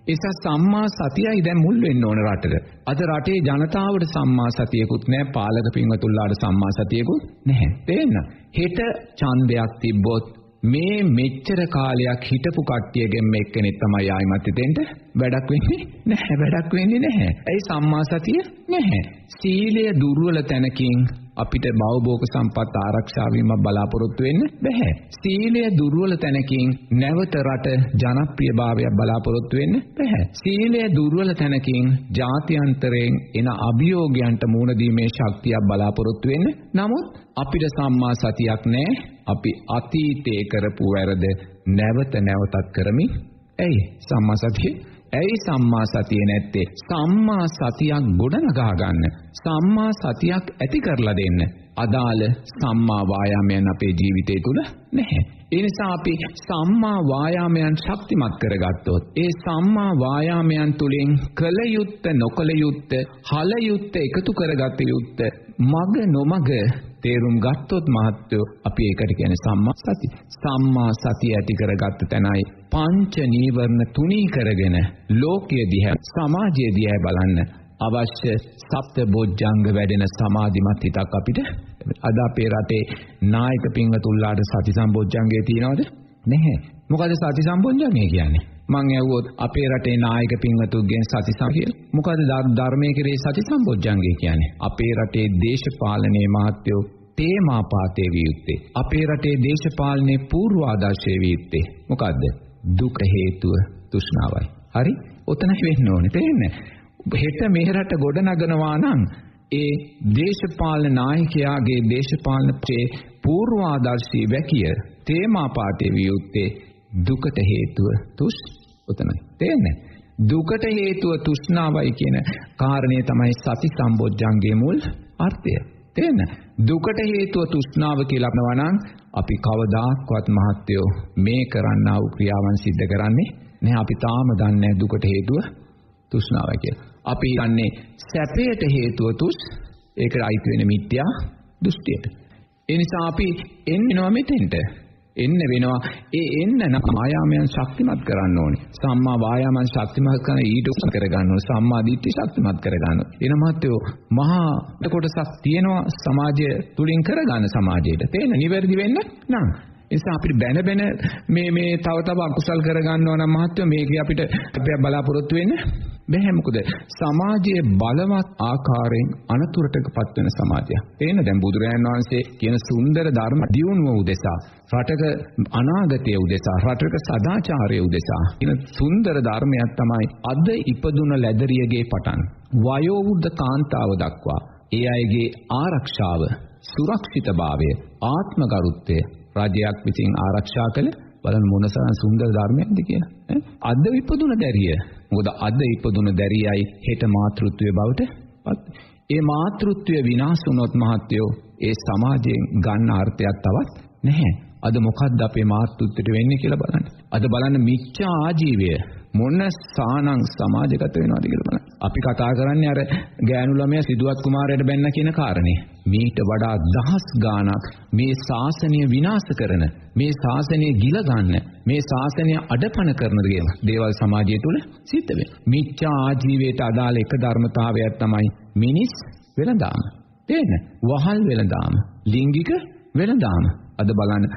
ඒස සම්මා සතියයි දැන් මුල් වෙන්න ඕන රටට. අද රටේ ජනතාවට සම්මා සතියකුත් නැහැ, පාලක පින්වතුන්ලාට සම්මා සතියකුත් නැහැ. තේන්න. හෙට ඡන්දයක් තිබ්බොත් මේ මෙච්චර කාලයක් හිටපු කට්ටියගෙන් එක්කෙනෙක් තමයි ආයිමත් හිතෙන්ට වැඩක් වෙන්නේ නැහැ. වැඩක් වෙන්නේ නැහැ. ඒ සම්මා සතිය නැහැ. සීලය දුර්වල තැනකින් අපිට භවභෝග සම්පත් ආරක්ෂා වීම බලාපොරොත්තු වෙන්න බෑ. සීලය දුර්වල තැනකින් නැවත රට ජනප්‍රියභාවයක් බලාපොරොත්තු වෙන්න බෑ. සීලය දුර්වල තැනකින් ජාත්‍යන්තරයෙන් එන අභියෝගයන්ට මුහුණ දීමේ ශක්තියක් බලාපොරොත්තු වෙන්න. නමුත් අපිට සම්මා සතියක් නැහැ. අපි අතීතයේ කරපු වැරද නැවත නැවතත් කරමින් ඇයි සම්මා සතිය? ඇයි සම්මා සතිය නැත්තේ? සම්මා සතියක් ගොඩනගා ගන්න, සම්මා සතියක් ඇති කරලා දෙන්න අදාළ සම්මා වායාමයන් අපේ ජීවිතය තුළ නැහැ. ඒ නිසා අපි සම්මා වායාමයන් ශක්තිමත් කරගත්තොත්, ඒ සම්මා වායාමයන් තුලින් කල යුත්ත නොකල යුත්ත හල යුත්ත එකතු කරගත යුත්ත මග නොමග තේරුම් ගත්තොත් මහත්වෝ අපි ඒකට කියන්නේ සම්මා සතිය. සම්මා සතිය ඇති කරගත්ත තැනයි පංච නීවරණ තුනී කරගෙන ලෝකයේ දිහා සමාජයේ දිහා බලන්න අවශ්‍ය සප්ත බොජ්ජංග වැඩෙන සමාධිමත් හිතක් අපිට අද අපේ රටේ නායක පින්වතුන්ලාට සති සම්බොජ්ජංගය තියනවද? නැහැ. මොකද සති සම්බොජ්ජංගය කියන්නේ? මං ඇහුවොත් අපේ රටේ නායක පින්වතුන්ගෙන් සති සම්බොජ්ජංගය මොකද ධර්මයේ කෙරේ සති සම්බොජ්ජංගය කියන්නේ? අපේ රටේ දේශපාලනයේ මහත්වෝ තේමාපාතේ විය යුත්තේ. අපේ රටේ දේශපාලනයේ පූර්වාදර්ශයේ විය යුත්තේ. මොකද්ද? දුක හේතුව තෘෂ්ණාවයි. හරි? ඔතනයි වෙන්න ඕනේ. තේරෙන්නේ? හෙට මේ රට ගොඩ නගනවා නම් ඒ දේශපාලන නායකයාගේ දේශපාලන පූර්වාදර්ශී වැකිය තේමාපාතේ විය යුත්තේ දුකට හේතුව ඔතනයි. තේරෙන්නේ? දුකට හේතුව තෘෂ්ණාවයි කියන කාරණේ තමයි සති සම්බොජ්ජංගයේ මුල් අර්ථය. තේරෙන්නේ? දුකට හේතුව තෘෂ්ණාව කියලා අපනවා නම් අපි කවදාක්වත් මහත්යෝ මේ කරන්නා වූ ක්‍රියාවන් සිද්ධ කරන්නේ නැහැ. අපි තාම දන්නේ දුකට හේතුව තෘෂ්ණාවයි කියලා. අපි දන්නේ සැපයට හේතුව ඒකට අයිති වෙන මිත්‍යා දෘෂ්ටියට. ඒ නිසා අපි එන්නවා මෙතෙන්ට. එන්න වෙනවා. ඒ එන්න නම් ආයාමයන් ශක්තිමත් කරන්න ඕනේ. සම්මා වායාමයන් ශක්තිමත් කරන ඊට උත්සාහ කරගන්න ඕනේ. සම්මා දිට්ඨි ශක්තිමත් කරගන්න. එන මහත්යෝ මහා කොටසක් තියෙනවා සමාජය තුලින් කරගන්න සමාජයට. තේන නිවැරදි වෙන්න නම් නිසා අපිට බැන මේ තව අකුසල් කරගන්නවා නම් මහත්යෝ මේකේ අපිට බලාපොරොත්තු වෙන්න බැහැ. මොකද සමාජයේ බලවත් ආකාරයෙන් අනතුරටපත් වෙන සමාජයක්. තේන දැන් බුදුරජාණන් වහන්සේ කියන සුන්දර ධර්ම දියුණුව උදෙසා, රටක අනාගතය උදෙසා, රටක සදාචාරය උදෙසා කියන සුන්දර ධර්මයක් තමයි අද ඉපදුන ලැදරියගේ පටන් වයෝ වෘද්ධ කාන්තාව දක්වා ඒ අයගේ ආරක්ෂාව, සුරක්ෂිතභාවය, ආත්මගරුත්වය රජයක් විසින් ආරක්ෂා කළ බලන්න මොනතරම් සුන්දර ධර්මයක්ද කියලා. අද ඉපදුන දැරිය. මොකද අද ඉපදුන දැරියයි හෙට මාතෘත්වයේ බවට පත්. ඒ මාතෘත්වය විනාශ වුණොත් මහත්යෝ ඒ සමාජයෙන් ගන්න අර්ථයක් තවත් නැහැ. අද මොකද්ද අපේ මාතෘත්වයට වෙන්නේ කියලා බලන්න. අද බලන්න මිච්ඡා ආජීවය මොන සානං සමාජගත වෙනවද කියලා බලන්න. අපි කතා කරන්නේ අර ගෑනු ළමයා සිදුවත් කුමාරයට බැන්න කියන කාරණේ. මීට වඩා දහස් ගාණක් මේ ශාසනය විනාශ කරන, මේ ශාසනය ගිල ගන්න, මේ ශාසනය අඩපණ කරන දේවල් සමාජය තුළ සිද්ධ වෙනවා. මිච්ඡා ආජීවයට අදාළ එක ධර්මතාවයක් තමයි මිනිස් වෙළඳාම. තේරෙනවද? වහල් වෙළඳාම, ලිංගික වෙළඳාම. අද බලන්න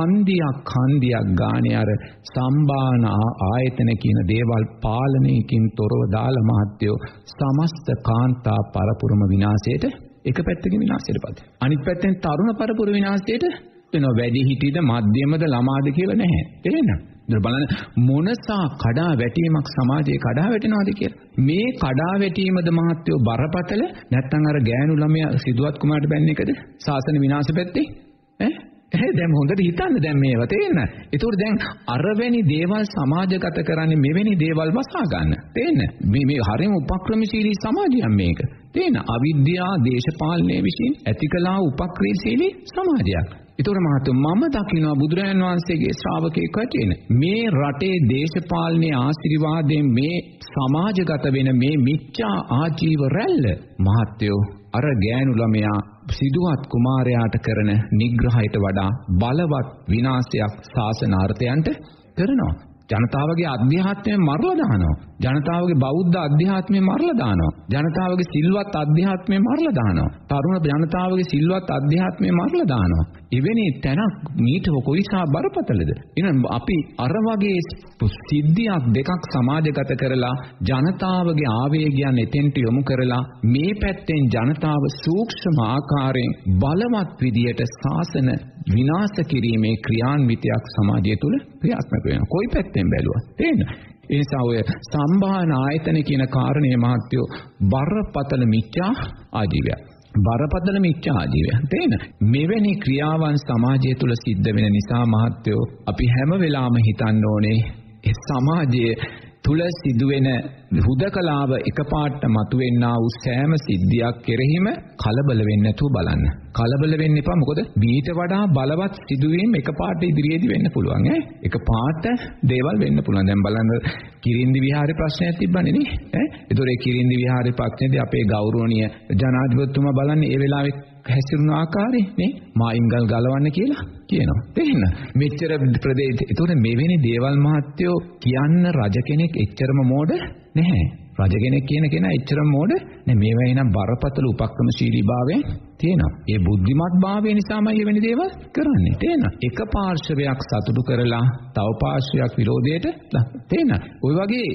හන්දියක් ගානේ අර සම්බාන ආයතන කියන දේවල් පාලනයකින් තොරව දාලා මහත්යෝ සමස්ත කාන්තා පරපුරම විනාශයට එක පැත්තකින් විනාශයටපත්. අනිත් පැත්තෙන් තරුණ පරපුර විනාශයට වෙනවා. වැඩි හිටියද මධ්‍යමද ළමාද කියලා නැහැ. තේරෙනවද? බලන්න මොනසා කඩා වැටීමක් සමාජයේ කඩා වැටෙනවද කියලා. මේ කඩා වැටීමද මහත්යෝ බරපතල නැත්නම් අර ගෑනු ළමයා සිදුවත් කුමාරට බැන්න එකද සාසන විනාශ පැත්තේ? දැන් හොඳට හිතන්න දැන් මේවා තේරෙනවද? ඒතකොට දැන් අරවැනි දේවල් සමාජගත කරන්නේ මෙවැනි දේවල් වසා ගන්න. තේරෙනවද? මේ හරියම උපක්‍රමශීලී සමාජයක් මේක. තේරෙනවද? අවිද්‍යාව දේශපාලනයේ විසින් ඇතිකලා උපක්‍රියාශීලී සමාජයක්. ඒතකොට මහත්මයා මම දකිනවා බුදුරජාණන් වහන්සේගේ ශ්‍රාවකයෙක් වශයෙන් මේ රටේ දේශපාලනයේ ආශිර්වාදයෙන් මේ සමාජගත වෙන මේ මිච්ඡා ආජීව රැල්ල මහත්යෝ අර ගෑනු ළමයා සිදුවත් කුමාරයාට කරන නිග්‍රහයට වඩා බලවත් විනාශයක් ශාසනාර්ථයන්ට කරනවා. ජනතාවගේ අධ්‍යාත්මය මරලා දානවා. ජනතාවගේ බෞද්ධ අධ්‍යාත්මය මරලා දානවා. ජනතාවගේ සිල්වත් අධ්‍යාත්මය මරලා දානවා. තරුණ ජනතාවගේ සිල්වත් අධ්‍යාත්මය මරලා දානවා. එවැනි තැනක් මීට කොයිසා බරපතලද? එහෙනම් අපි අර වගේ සිද්ධියක් දෙකක් සමාජගත කරලා ජනතාවගේ ආවේගයන් එතෙන්ට යොමු කරලා මේ පැත්තෙන් ජනතාව සූක්ෂම ආකාරයෙන් බලවත් විදියට ශාසන විනාශ කිරීමේ ක්‍රියාන්විතයක් සමාජය තුළ ක්‍රියාත්මක වෙනවා. කොයි පැත්තෙන් බැලුවා? තේරෙනවද? ඒ නිසා ඔය සම්භාවන ආයතන කියන කාරණේ මහත්යෝ බරපතල මිත්‍යා ආජීවය. බරපතල මිත්‍යා ආජීවය. තේරෙනවද? මෙවැනි ක්‍රියාවන් සමාජය තුළ සිද්ධ වෙන නිසා මහත්යෝ අපි හැම වෙලාවෙම හිතන්න ඕනේ ඒ සමාජයේ තුල සිදුවෙන හුදකලාව එකපාරට මතුවෙන්නා වූ සෑම සිද්ධියක් කෙරෙහිම කලබල වෙන්නේ නැතුව බලන්න. කලබල වෙන්න එපා. මොකද බීට වඩා බලවත් සිදුවීම් එකපාරට ඉදිරියේදී වෙන්න පුළුවන් ඈ. එකපාරට දේවල් වෙන්න පුළුවන්. දැන් බලන්න කිරින්දි විහාරේ ප්‍රශ්නයක් තිබ්බනේ නේ ඈ. ඒතොර ඒ කිරින්දි විහාරේ ප්‍රශ්නේදී අපේ ගෞරවනීය ජනාධිපතිතුමා බලන්නේ ඒ වෙලාවේ හැසිරුණ ආකාරය නේ මායිම්ගල් ගලවන්න කියලා කියනවා. තේරෙනවද? මෙච්චර ප්‍රදේශ. ඒතොර මෙවැනි දේවල් මහත්යෝ කියන්න රජ කෙනෙක් එච්චරම මෝඩ නැහැ. රජ කෙනෙක් කියන කෙනා එච්චරම මෝඩ නෑ. මේවා එනම් බරපතල උපක්‍රමශීලීභාවයෙන් තියෙනවා. ඒ බුද්ධිමත් භාවය නිසාමයි එවැනි දේවල් කරන්නේ. තේරෙනවද? එක පාර්ශවයක් සතුටු කරලා තව පාර්ශවයක් විරෝධයට තේරෙනවද? ওই වගේ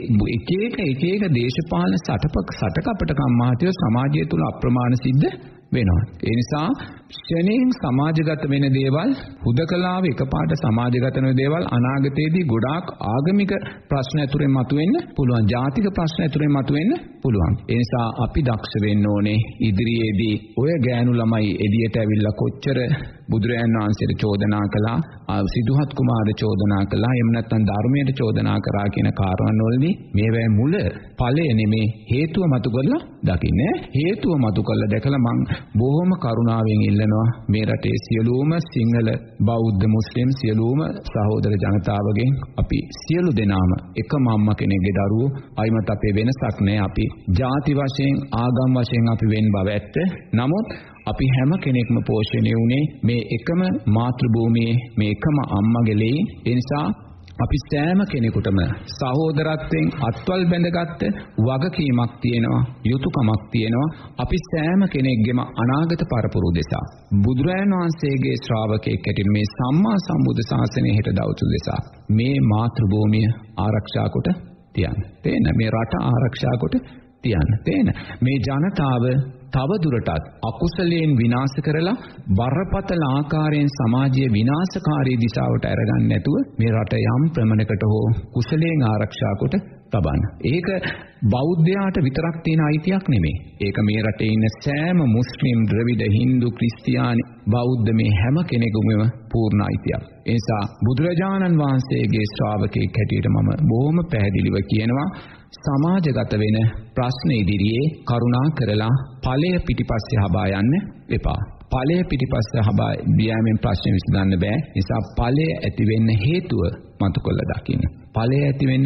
එක එක දේශපාලන සටකපටකම් මහත්යෝ සමාජය තුල අප්‍රමාණ සිද්ධ වෙනවා. ඒ නිසා ක්ෂණයෙන් සමාජගත වෙන දේවල් හුදකලාව එකපාරට සමාජගත වෙන දේවල් අනාගතයේදී ගොඩාක් ආගමික ප්‍රශ්න ඇතුලෙන් මතුවෙන්න පුළුවන්. ජාතික ප්‍රශ්න ඇතුලෙන් මතුවෙන්න පුළුවන්. ඒ නිසා අපි දක්ෂ වෙන්න ඕනේ ඉදිරියේදී ඔය ගෑනු ළමයි එළියට ඇවිල්ලා කොච්චර බුදුරයන් වහන්සේට චෝදනා කළා, සිදුහත් කුමාරට චෝදනා කළා, එහෙම නැත්නම් ධර්මයට චෝදනා කරා කියන කාරණා වලදී මේවැ මුල ඵලය නෙමේ හේතුව මතු කරලා දකින්නේ. හේතුව මතු කරලා දැකලා මං බොහොම කරුණාවෙන් ඉල්ලනවා මේ රටේ සියලුම සිංහල බෞද්ධ මුස්ලිම් සියලුම සහෝදර ජනතාවගෙන් අපි සියලු දෙනාම එකම අම්මා කෙනෙක්ගේ දරුවෝ අයිමත් අපේ වෙනසක් නැහැ. අපි ಜಾති වශයෙන් ආගම් වශයෙන් අපි වෙන් බව ඇත්ත. නමුත් අපි හැම කෙනෙක්ම පෝෂණය වුණේ මේ එකම මාතෘ භූමියේ මේ එකම අම්මගේ ලේ. ඒ නිසා අපි සෑම කෙනෙකුටම සහෝදරත්වයෙන් අත්වල් බැඳගත්ත වගකීමක් තියෙනවා, යුතුයකමක් තියෙනවා. අපි සෑම කෙනෙක්ගේම අනාගත පරපුරු දෙසා බුදුරජාණන් වහන්සේගේ ශ්‍රාවකයෙක් ඇටින් මේ සම්මා සම්බුද්ධ ශාසනය හෙට දවස දෙසා මේ මාතෘ භූමිය ආරක්ෂා කොට තියන්න. තේන්න මේ රට ආරක්ෂා කොට තියන්න. තේන්න මේ ජනතාව තව දුරටත් අකුසලයෙන් විනාශ කරලා බරපතල ආකාරයෙන් සමාජයේ විනාශකාරී දිශාවට අරගන්න නැතුව මේ රට යම් ප්‍රමණයකට හෝ කුසලයෙන් ආරක්ෂා කොට තබන්න. ඒක බෞද්ධයාට විතරක් තියෙන අයිතියක් නෙමෙයි. ඒක මේ රටේ ඉන්න සෑම මුස්ලිම්, ද්‍රවිඩ, හින්දු, ක්‍රිස්තියානි, බෞද්ධ මේ හැම කෙනෙකුගේම පූර්ණ අයිතියක්. ඒ නිසා බුදුරජාණන් වහන්සේගේ ශ්‍රාවකෙක් හැටියට මම බොහොම පැහැදිලිව කියනවා සමාජගත වෙන ප්‍රශ්න ඉදිරියේ කරුණා කරලා ඵලය පිටිපස්සේ හබා යන්න එපා. ඵලය පිටිපස්සේ හබා ගියාමෙන් ප්‍රශ්න විසඳන්න බෑ. නිසා ඵලය ඇති වෙන්න හේතුව මතු කළ දකින්න. ඵලය ඇති වෙන්න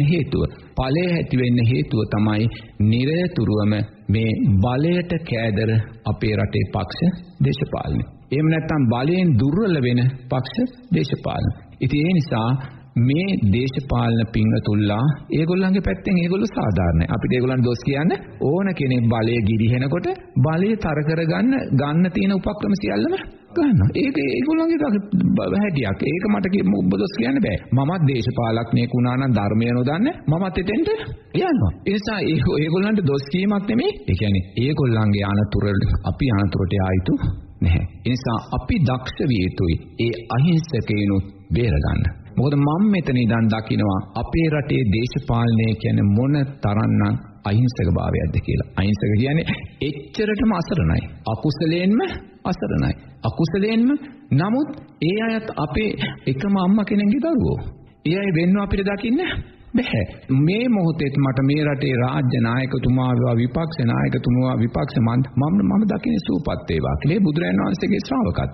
හේතුව තමයි නිරතුරුවම මේ බලයට කෑදර අපේ රටේ පක්ෂ දේශපාලනය. එහෙම නැත්නම් බලයෙන් දුර්වල වෙන පක්ෂ දේශපාලන. ඉතින් ඒ නිසා මේ දේශපාලන පිංගතුල්ලා ඒගොල්ලන්ගේ පැත්තෙන් ඒගොල්ලෝ සාධාරණයි. අපිට ඒගොල්ලන් දොස් කියන්න ඕන කෙනෙක් බලය ගිලිහෙනකොට බලය තර කරගන්න ගන්න තියෙන උපක්‍රම සියල්ලම ගන්නවා. ඒක ඒගොල්ලන්ගේ හැටියක්. ඒක මට දොස් කියන්න බෑ. මමත් දේශපාලඥයෙක් වුණා නම් ධර්මය නොදන්න මමත් එතෙන්ට යනවා. ඒ නිසා ඒගොල්ලන්ට දොස් කීමක් නෙමෙයි. ඒ කියන්නේ ඒගොල්ලන්ගේ අනතුරට අපි අනතුරට ආයිතු නැහැ. ඒ නිසා අපි දක්ෂ විය යුතුයි ඒ අහිංසකයිනුත් බේරගන්න. මොකද මම මෙතන ඉඳන් දකිනවා අපේ රටේ දේශපාලනය කියන්නේ මොන තරම්නම් අහිංසක භාවයක්ද කියලා. අහිංසක කියන්නේ එච්චරටම අසරණයි. අකුසලයෙන්ම අසරණයි. අකුසලයෙන්ම නමුත් ඒ අයත් අපේ එකම අම්මා කෙනෙක්ගේ දරුවෝ. ඒ අය වෙන්න අපිට දකින්න බැහැ. මේ මොහොතේත් මට මේ රටේ රාජ්‍ය නායකතුමා විපක්ෂ නායකතුමා විපක්ෂ මම දකින්නේ සූපත් වේවා කියලා බුදුරජාණන් වහන්සේගේ ශ්‍රාවකත්වය.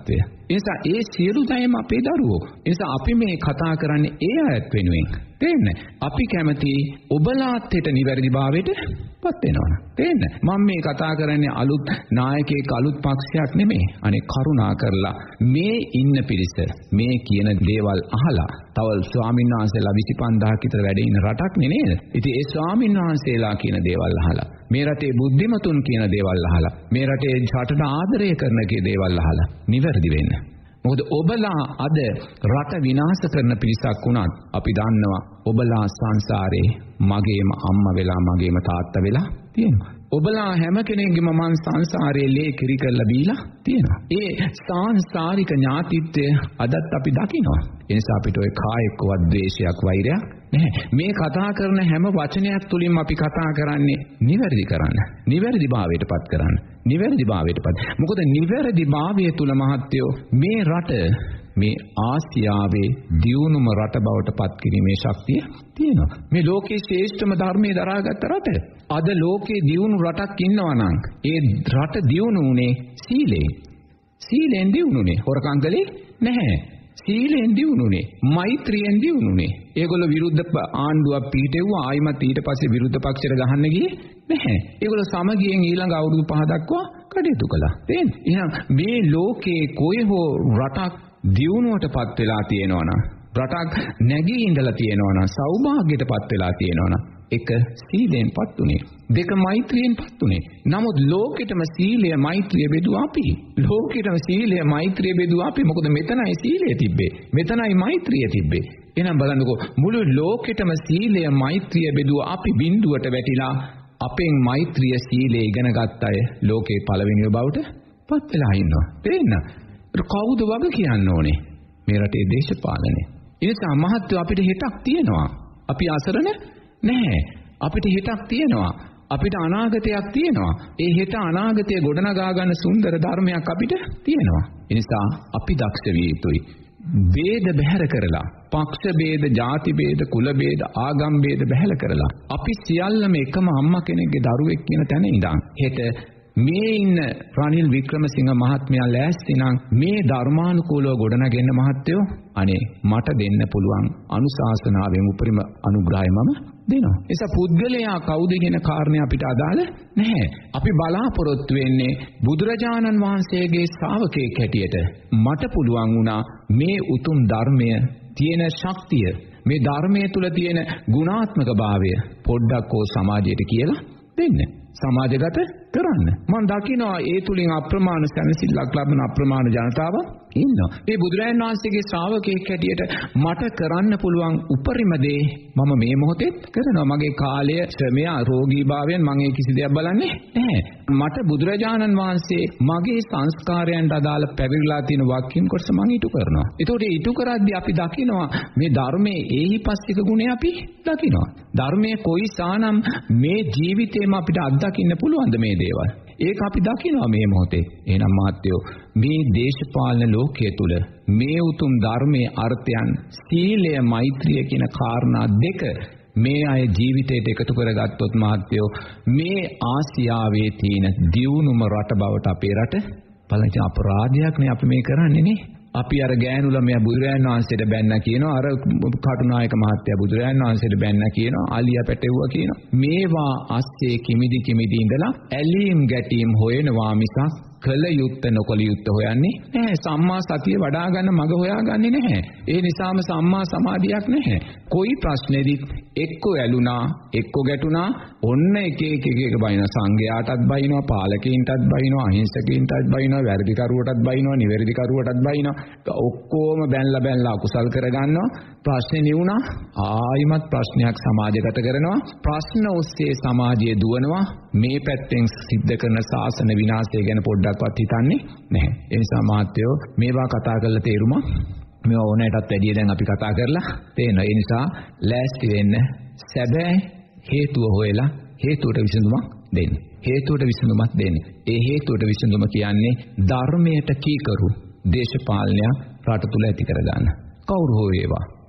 ඒ නිසා ඒ සියලු දයම අපේ දරුවෝ. ඒ නිසා අපි මේ කතා කරන්නේ ඒ අයත් වෙනුවෙන්. තේන්නේ? අපි කැමති ඔබලාත් හිට නිවැරදිභාවයට පත් වෙනවා. තේන්නේ? මම මේ කතා කරන්නේ අලුත් නායකයෙක් අලුත් පක්ෂයක් නෙමෙයි. අනේ කරුණා කරලා මේ ඉන්න පිරිස මේ කියන දේවල් අහලා තව ස්වාමීන් වහන්සේලා 25000ක් විතර වැඩ ඉන්න රටක් නේද? ඉතින් ඒ ස්වාමීන් වහන්සේලා කියන දේවල් අහලා මේ රටේ බුද්ධිමතුන් කියන දේවල් අහලා මේ රටේ රටට ආදරය කරන කී දේවල් අහලා නිවැරදි වෙන්න. මොකද ඔබලා අද රට විනාශ කරන පිරිසක් වුණත් අපි දන්නවා ඔබලා සංසාරේ මගේම අම්මා වෙලා මගේම තාත්තා වෙලා තියෙනවා. ඔබලා හැම කෙනෙක්ගේම මං සංසාරයේ ලේ කිරි කරලා බීලා තියෙනවා. ඒ සංසාරික ඥාතිත්වය අදත් අපි දකිනවා. ඒ නිසා අපිට ඔය කායිකවත් ද්වේෂයක් වෛරයක් නැහැ. මේ කතා කරන හැම වචනයක් තුලින්ම අපි කතා කරන්නේ නිවැරදි කරන්න. නිවැරදිභාවයටපත් කරන්න. නිවැරදිභාවයටපත්. මොකද නිවැරදිභාවය තුල මහත්යෝ මේ රට මේ ආසියාවේ දියුණුම රට බවට පත් කිරීමේ ශක්තිය තියෙනවා. මේ ලෝකයේ ශ්‍රේෂ්ඨම ධර්මයේ දරාගත් රට. අද ලෝකයේ දියුණු රටක් ඉන්නවා නම් ඒ රට දියුණු උනේ සීලයෙන්. සීලෙන් දියුණුනේ. හොරකම් කළේ නැහැ. සීලෙන් දියුණුනේ. මෛත්‍රියෙන් දියුණුනේ. ඒගොල්ලෝ විරුද්ධ ආණ්ඩුවක් පිටෙව්වා ආයිමත් ඊට පස්සේ විරුද්ධ පක්ෂයට ගහන්න ගියේ නැහැ. ඒගොල්ලෝ සමගියෙන් ඊළඟ අවුරුදු 5 දක්වා කටයුතු කළා. තේන්නේ? එහෙනම් මේ ලෝකේ කොයි හෝ රටක් දියුණුවටපත් වෙලා තියෙනවා නම් රටක් නැගී ඉඳලා තියෙනවා නම් සෞභාග්‍යයටපත් වෙලා තියෙනවා නම් එක සීලෙන්පත් උනේ දෙක මෛත්‍රියෙන්පත් උනේ. නමුත් ලෝකෙටම සීලය මෛත්‍රිය බෙදුවා අපි. ලෝකෙටම සීලය මෛත්‍රිය බෙදුවා අපි. මොකද මෙතනයි සීලය තිබ්බේ. මෙතනයි මෛත්‍රිය තිබ්බේ. එහෙනම් බලන්නකෝ මුළු ලෝකෙටම සීලය මෛත්‍රිය බෙදුවා අපි බිඳුවට වැටිලා අපෙන් මෛත්‍රිය සීලය ඉගෙන ගත්ත අය ලෝකේ පළවෙනිව බවට පත් වෙලා ඉන්නවා. තේරෙනවද? කවුද වග කියන්න ඕනේ මේ රටේ දේශපාලනේ? ඒ නිසා මහත්වෝ අපිට හිතක් තියෙනවා. අපි අසරණ නැහැ. අපිට හිතක් තියෙනවා. අපිට අනාගතයක් තියෙනවා. ඒ හිත අනාගතය ගොඩනගා ගන්න සුන්දර ධර්මයක් අපිට තියෙනවා. ඒ නිසා අපි දක්ෂ විය යුතුයි. ભેද බැහැර කරලා, පක්ෂ ભેද, ಜಾති ભેද, කුල ભેද, ආගම් ભેද බැහැර කරලා අපි සියල්ලම එකම අම්මා කෙනෙක්ගේ දරුවෙක් කියන තැන ඉඳන් හෙට මේ ඉන්න රනිල් වික්‍රමසිංහ මහත්මයා ලෑස්ති නම් මේ ධර්මානුකූලව ගොඩනගෙන්න මහත්තයෝ අනේ මට දෙන්න පුළුවන් අනුශාසනාවෙන් උපරිම අනුග්‍රහය මම දෙනවා. ඒස පුද්ගලයා කවුද කියන කාරණේ අපිට අදාළ නැහැ. අපි බලාපොරොත්තු වෙන්නේ බුදුරජාණන් වහන්සේගේ ශ්‍රාවකයෙක් හැටියට මට පුළුවන් වුණා මේ උතුම් ධර්මය තියෙන ශක්තිය, මේ ධර්මයේ තුල තියෙන ගුණාත්මක භාවය පොඩ්ඩක් ඕ සමාජයට කියලා දෙන්න. සමාජගත කරන්න. මම දකිනවා ඒ තුලින් අප්‍රමාණ සැනසෙල්ලක් ලබන අප්‍රමාණ ජනතාවක් ඉන්නවා. ඒ බුදුරජාණන් වහන්සේගේ ශ්‍රාවකයෙක් හැටියට මට කරන්න පුළුවන් උපරිම දේ මම මේ මොහොතේ කරනවා. මගේ කාලය, ශ්‍රමය, රෝගීභාවයෙන් මම ඒ කිසි දෙයක් බලන්නේ නැහැ. මට බුදුරජාණන් වහන්සේ මගේ සංස්කාරයන්ට අදාළ පැවිදිලා තියෙන වාක්‍යන් කොටස මම ඊට කරනවා. ඒතකොට ඊට කරද්දී අපි දකිනවා මේ ධර්මයේ ඒහිපස්සික ගුණය අපි දකිනවා. ධර්මයේ කොයිසානම් මේ ජීවිතේම අපිට අත්දකින්න පුළුවන්ද මේ දේවල්? ඒක අපි දකිනවා මේ මොහොතේ. එහෙනම් මහත්තයෝ මේ දේශපාලන ලෝකයේ තුල මේ උතුම් ධර්මයේ අර්ථයන් සීලය මෛත්‍රිය කියන කාරණා දෙක මේ අය ජීවිතයට එකතු කරගත්තොත් මහත්තයෝ මේ ආසියාවේ තියෙන දියුණුම රට බවට අපේ රට බලන්න අපරාධයක් නේ අපි මේ කරන්නේ නේ. අපි අර ගෑනු ළමයා බුදුරයන් වහන්සේට බැන්න කියනවා, අර කටුනායක මහත්තයා බුදුරයන් වහන්සේට බැන්න කියනවා, ආලියා පැටවුවා කියනවා. මේවා අස්සේ කිමිදි ඉඳලා ඇලීම් ගැටීම් හොයනවා මිසක් කල යුත්ත නොකල යුත්ත හොයන්නේ නැහැ. සම්මා සතිය වඩා ගන්න මඟ හොයාගන්නේ නැහැ. ඒ නිසාම සම්මා සමාධියක් නැහැ. කොයි ප්‍රශ්නේදිත් එක්කෝ ඇලුනා, එක්කෝ ගැටුණා, ඔන්න එක බයිනවා. සංඝයාටත් බයිනවා, පාලකීන්ටත් බයිනවා, අහිංසකීන්ටත් බයිනවා, වැරදිකරුවටත් බයිනවා, නිවැරදිකරුවටත් බයිනවා. ඔක්කොම බැනලා අකුසල් කරගන්නවා. ප්‍රශ්නේ නිවුණා, ආයිමත් ප්‍රශ්නයක් සමාජගත කරනවා. ප්‍රශ්න ඔස්සේ සමාජය දුවනවා. මේ පැත්තෙන් සිද්ධ කරන සාසන විනාශය ගැන පොඩ්ඩක්වත් හිතන්නේ නැහැ. ඒ නිසා මහත්තයෝ මේවා කතා කරලා තේරුමක් මේවා ඕනෑටත් වැඩිය දැන් අපි කතා කරලා තේනවා. ඒ නිසා ලෑස්ති වෙන්න, සැබෑ හේතුව හොයලා හේතුවට විසඳුමක් දෙන්න. හේතුවට විසඳුමක් දෙන්න. ඒ හේතුවට විසඳුම කියන්නේ ධර්මයට කීකරු දේශපාලනය රට තුල ඇති කරගන්න. කවුරු හෝ වේවා.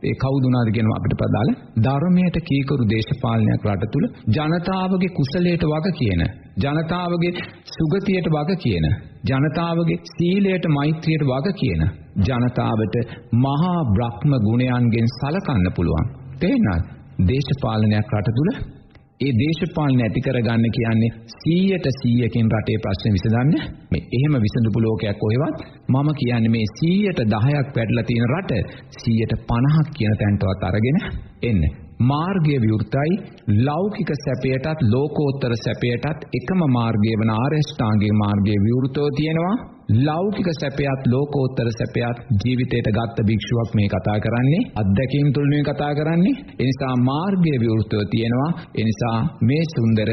ඒ කවුද උනාද කියනවා අපිට පදාල ධර්මයට කීකරු දේශපාලනයක් රට තුල ජනතාවගේ කුසලයට වග කියන ජනතාවගේ සුගතියට වග කියන ජනතාවගේ සීලයට මෛත්‍රියට වග කියන ජනතාවට මහා බ්‍රහ්ම ගුණයන්ගෙන් සලකන්න පුළුවන් තේරෙනවද දේශපාලනයක් රට තුල ඒ දේශපාලන ඇති කරගන්න කියන්නේ 100%කින් රටේ ප්‍රශ්න විසඳන්න මේ එහෙම විසඳපු ලෝකයක් කොහෙවත් මම කියන්නේ මේ 10%ක් වැඩිලා තියෙන රට 50% කියන තැනටවත් අරගෙන එන්න මාර්ගය විවෘතයි ලෞකික සැපයටත් ලෝකෝත්තර සැපයටත් එකම මාර්ගය වන ආරෂ්ඨාංගික මාර්ගයේ විවෘතව තියෙනවා ලෞකික සැපයත් ලෝකෝත්තර සැපයත් ජීවිතයට ගත්ත භික්ෂුවක් මේ කතා කරන්නේ අත්දැකීම් තුලින් කතා කරන්නේ ඒ නිසා මාර්ගය විවෘතව තියෙනවා ඒ නිසා මේ සුන්දර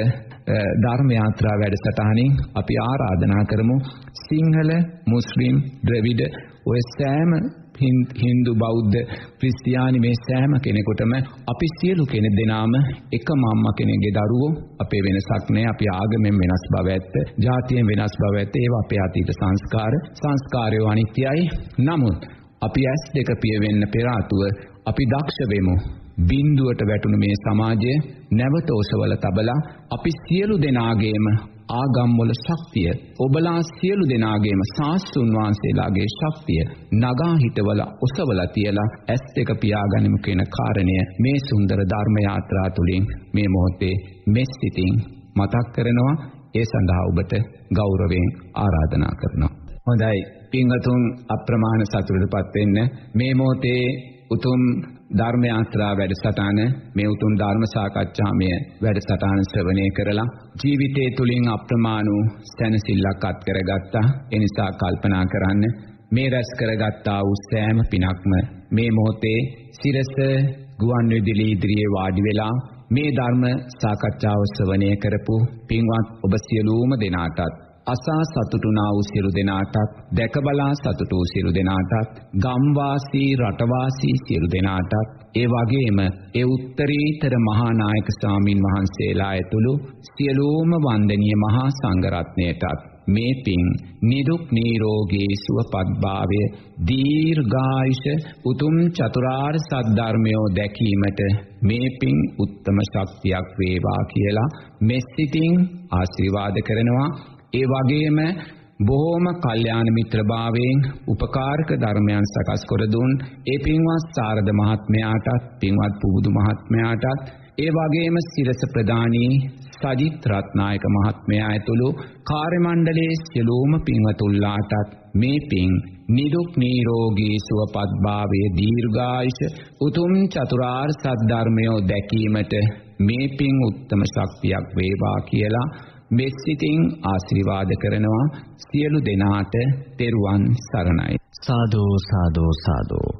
ධර්ම යාත්‍රා වැඩසටහනින් අපි ආරාධනා කරමු සිංහල මුස්ලිම් ද්‍රවිඩ ඔය සෑම හින්දු බෞද්ධ ක්‍රිස්තියානි මේ සෑම කෙනෙකුටම අපි සියලු කෙනෙක් දෙනාම එකම අම්මා කෙනෙක්ගේ දරුවෝ අපේ වෙනසක් නැහැ අපි ආගමෙන් වෙනස් බව ඇත්ත ජාතියෙන් වෙනස් බව ඇත්ත ඒවා අපේ අතීත සංස්කාරය අනිත්‍යයි නමුත් අපි ඇස් දෙක පිය වෙන්න පෙර ආතුව අපි දක්ෂ වෙමු බිඳුවට වැටුණු මේ සමාජය නැවත ඔසවල තබලා අපි සියලු දෙනාගේම ආගම් වල ශක්තිය ඔබලා සියලු දෙනාගේම සාස්තුන් වහන්සේලාගේ ශක්තිය නගා හිටවල ඔසවලා තියලා ඇස් දෙක පියාගනිමු කියන කාරණය මේ සුන්දර ධර්ම යාත්‍රා තුලින් මේ මොහොතේ මෙත් සිතින් මතක් කරනවා ඒ සඳහා ඔබට ගෞරවයෙන් ආරාධනා කරනවා හොඳයි පින්වතුන් අප්‍රමාණ සතුටටපත් වෙන්න මේ මොහොතේ උතුම් ධර්ම යාත්‍රා වැඩසටහන මේ උතුම් ධර්ම සාකච්ඡාමය වැඩසටහන ශ්‍රවණය කරලා ජීවිතයේ තුලින් අප්‍රමාණ වූ සැනසෙල්ලක් අත් කරගත්තා ඒ නිසා කල්පනා කරන්න මේ රැස් කරගත්තා වූ සෑම පිනක්ම මේ මොහොතේ සිරස ගුවන් විදුලි ඉදිරියේ වාඩි වෙලා මේ ධර්ම සාකච්ඡාව ශ්‍රවණය කරපු පින්වත් ඔබ සියලුම දෙනාටත් අසා සතුටුනා වූ සියලු දෙනාටත් දැක බලා සතුටු වූ සියලු දෙනාටත් ගම්වාසී රටවාසී සියලු දෙනාටත් ඒ වගේම ඒ උත්තරීතර මහා නායක ස්වාමින් වහන්සේලා ඇතුළු සියලුම වන්දනීය මහා සංඝරත්නයටත් මේ පින් නිදුක් නිරෝගී සුවපත් භාවය දීර්ඝායුෂ උතුම් චතුරාර්ය සත්‍ය ධර්මය දැකීමට මේ පින් උත්තම ශක්තියක් වේවා කියලා මෙසිතින් ආශිර්වාද කරනවා ඒ වගේම බොහෝම කල්යාණ මිත්‍රභාවයෙන් උපකාරක ධර්මයන් සකස් කර දුන් ඒ පින්වත් සාරද මහත්මයාටත් පින්වත් පුබුදු මහත්මයාටත් ඒ වගේම සිරස ප්‍රදානී සජිත් රත්නායක මහත්මයා ඇතුළු කාර්ය මණ්ඩලයේ සියලුම පින්වතුන්ලාටත් මේ පින් නිදුක් නිරෝගී සුවපත් භාවයේ දීර්ඝායුෂ උතුම් චතුරාර්ය සත්‍ය ධර්මය දැකීමට මේ පින් උත්තම ශක්තියක් වේවා කියලා මෙසිතින් ආශිර්වාද කරනවා සියලු දෙනාට තෙරුවන් සරණයි සාදු සාදු සාදු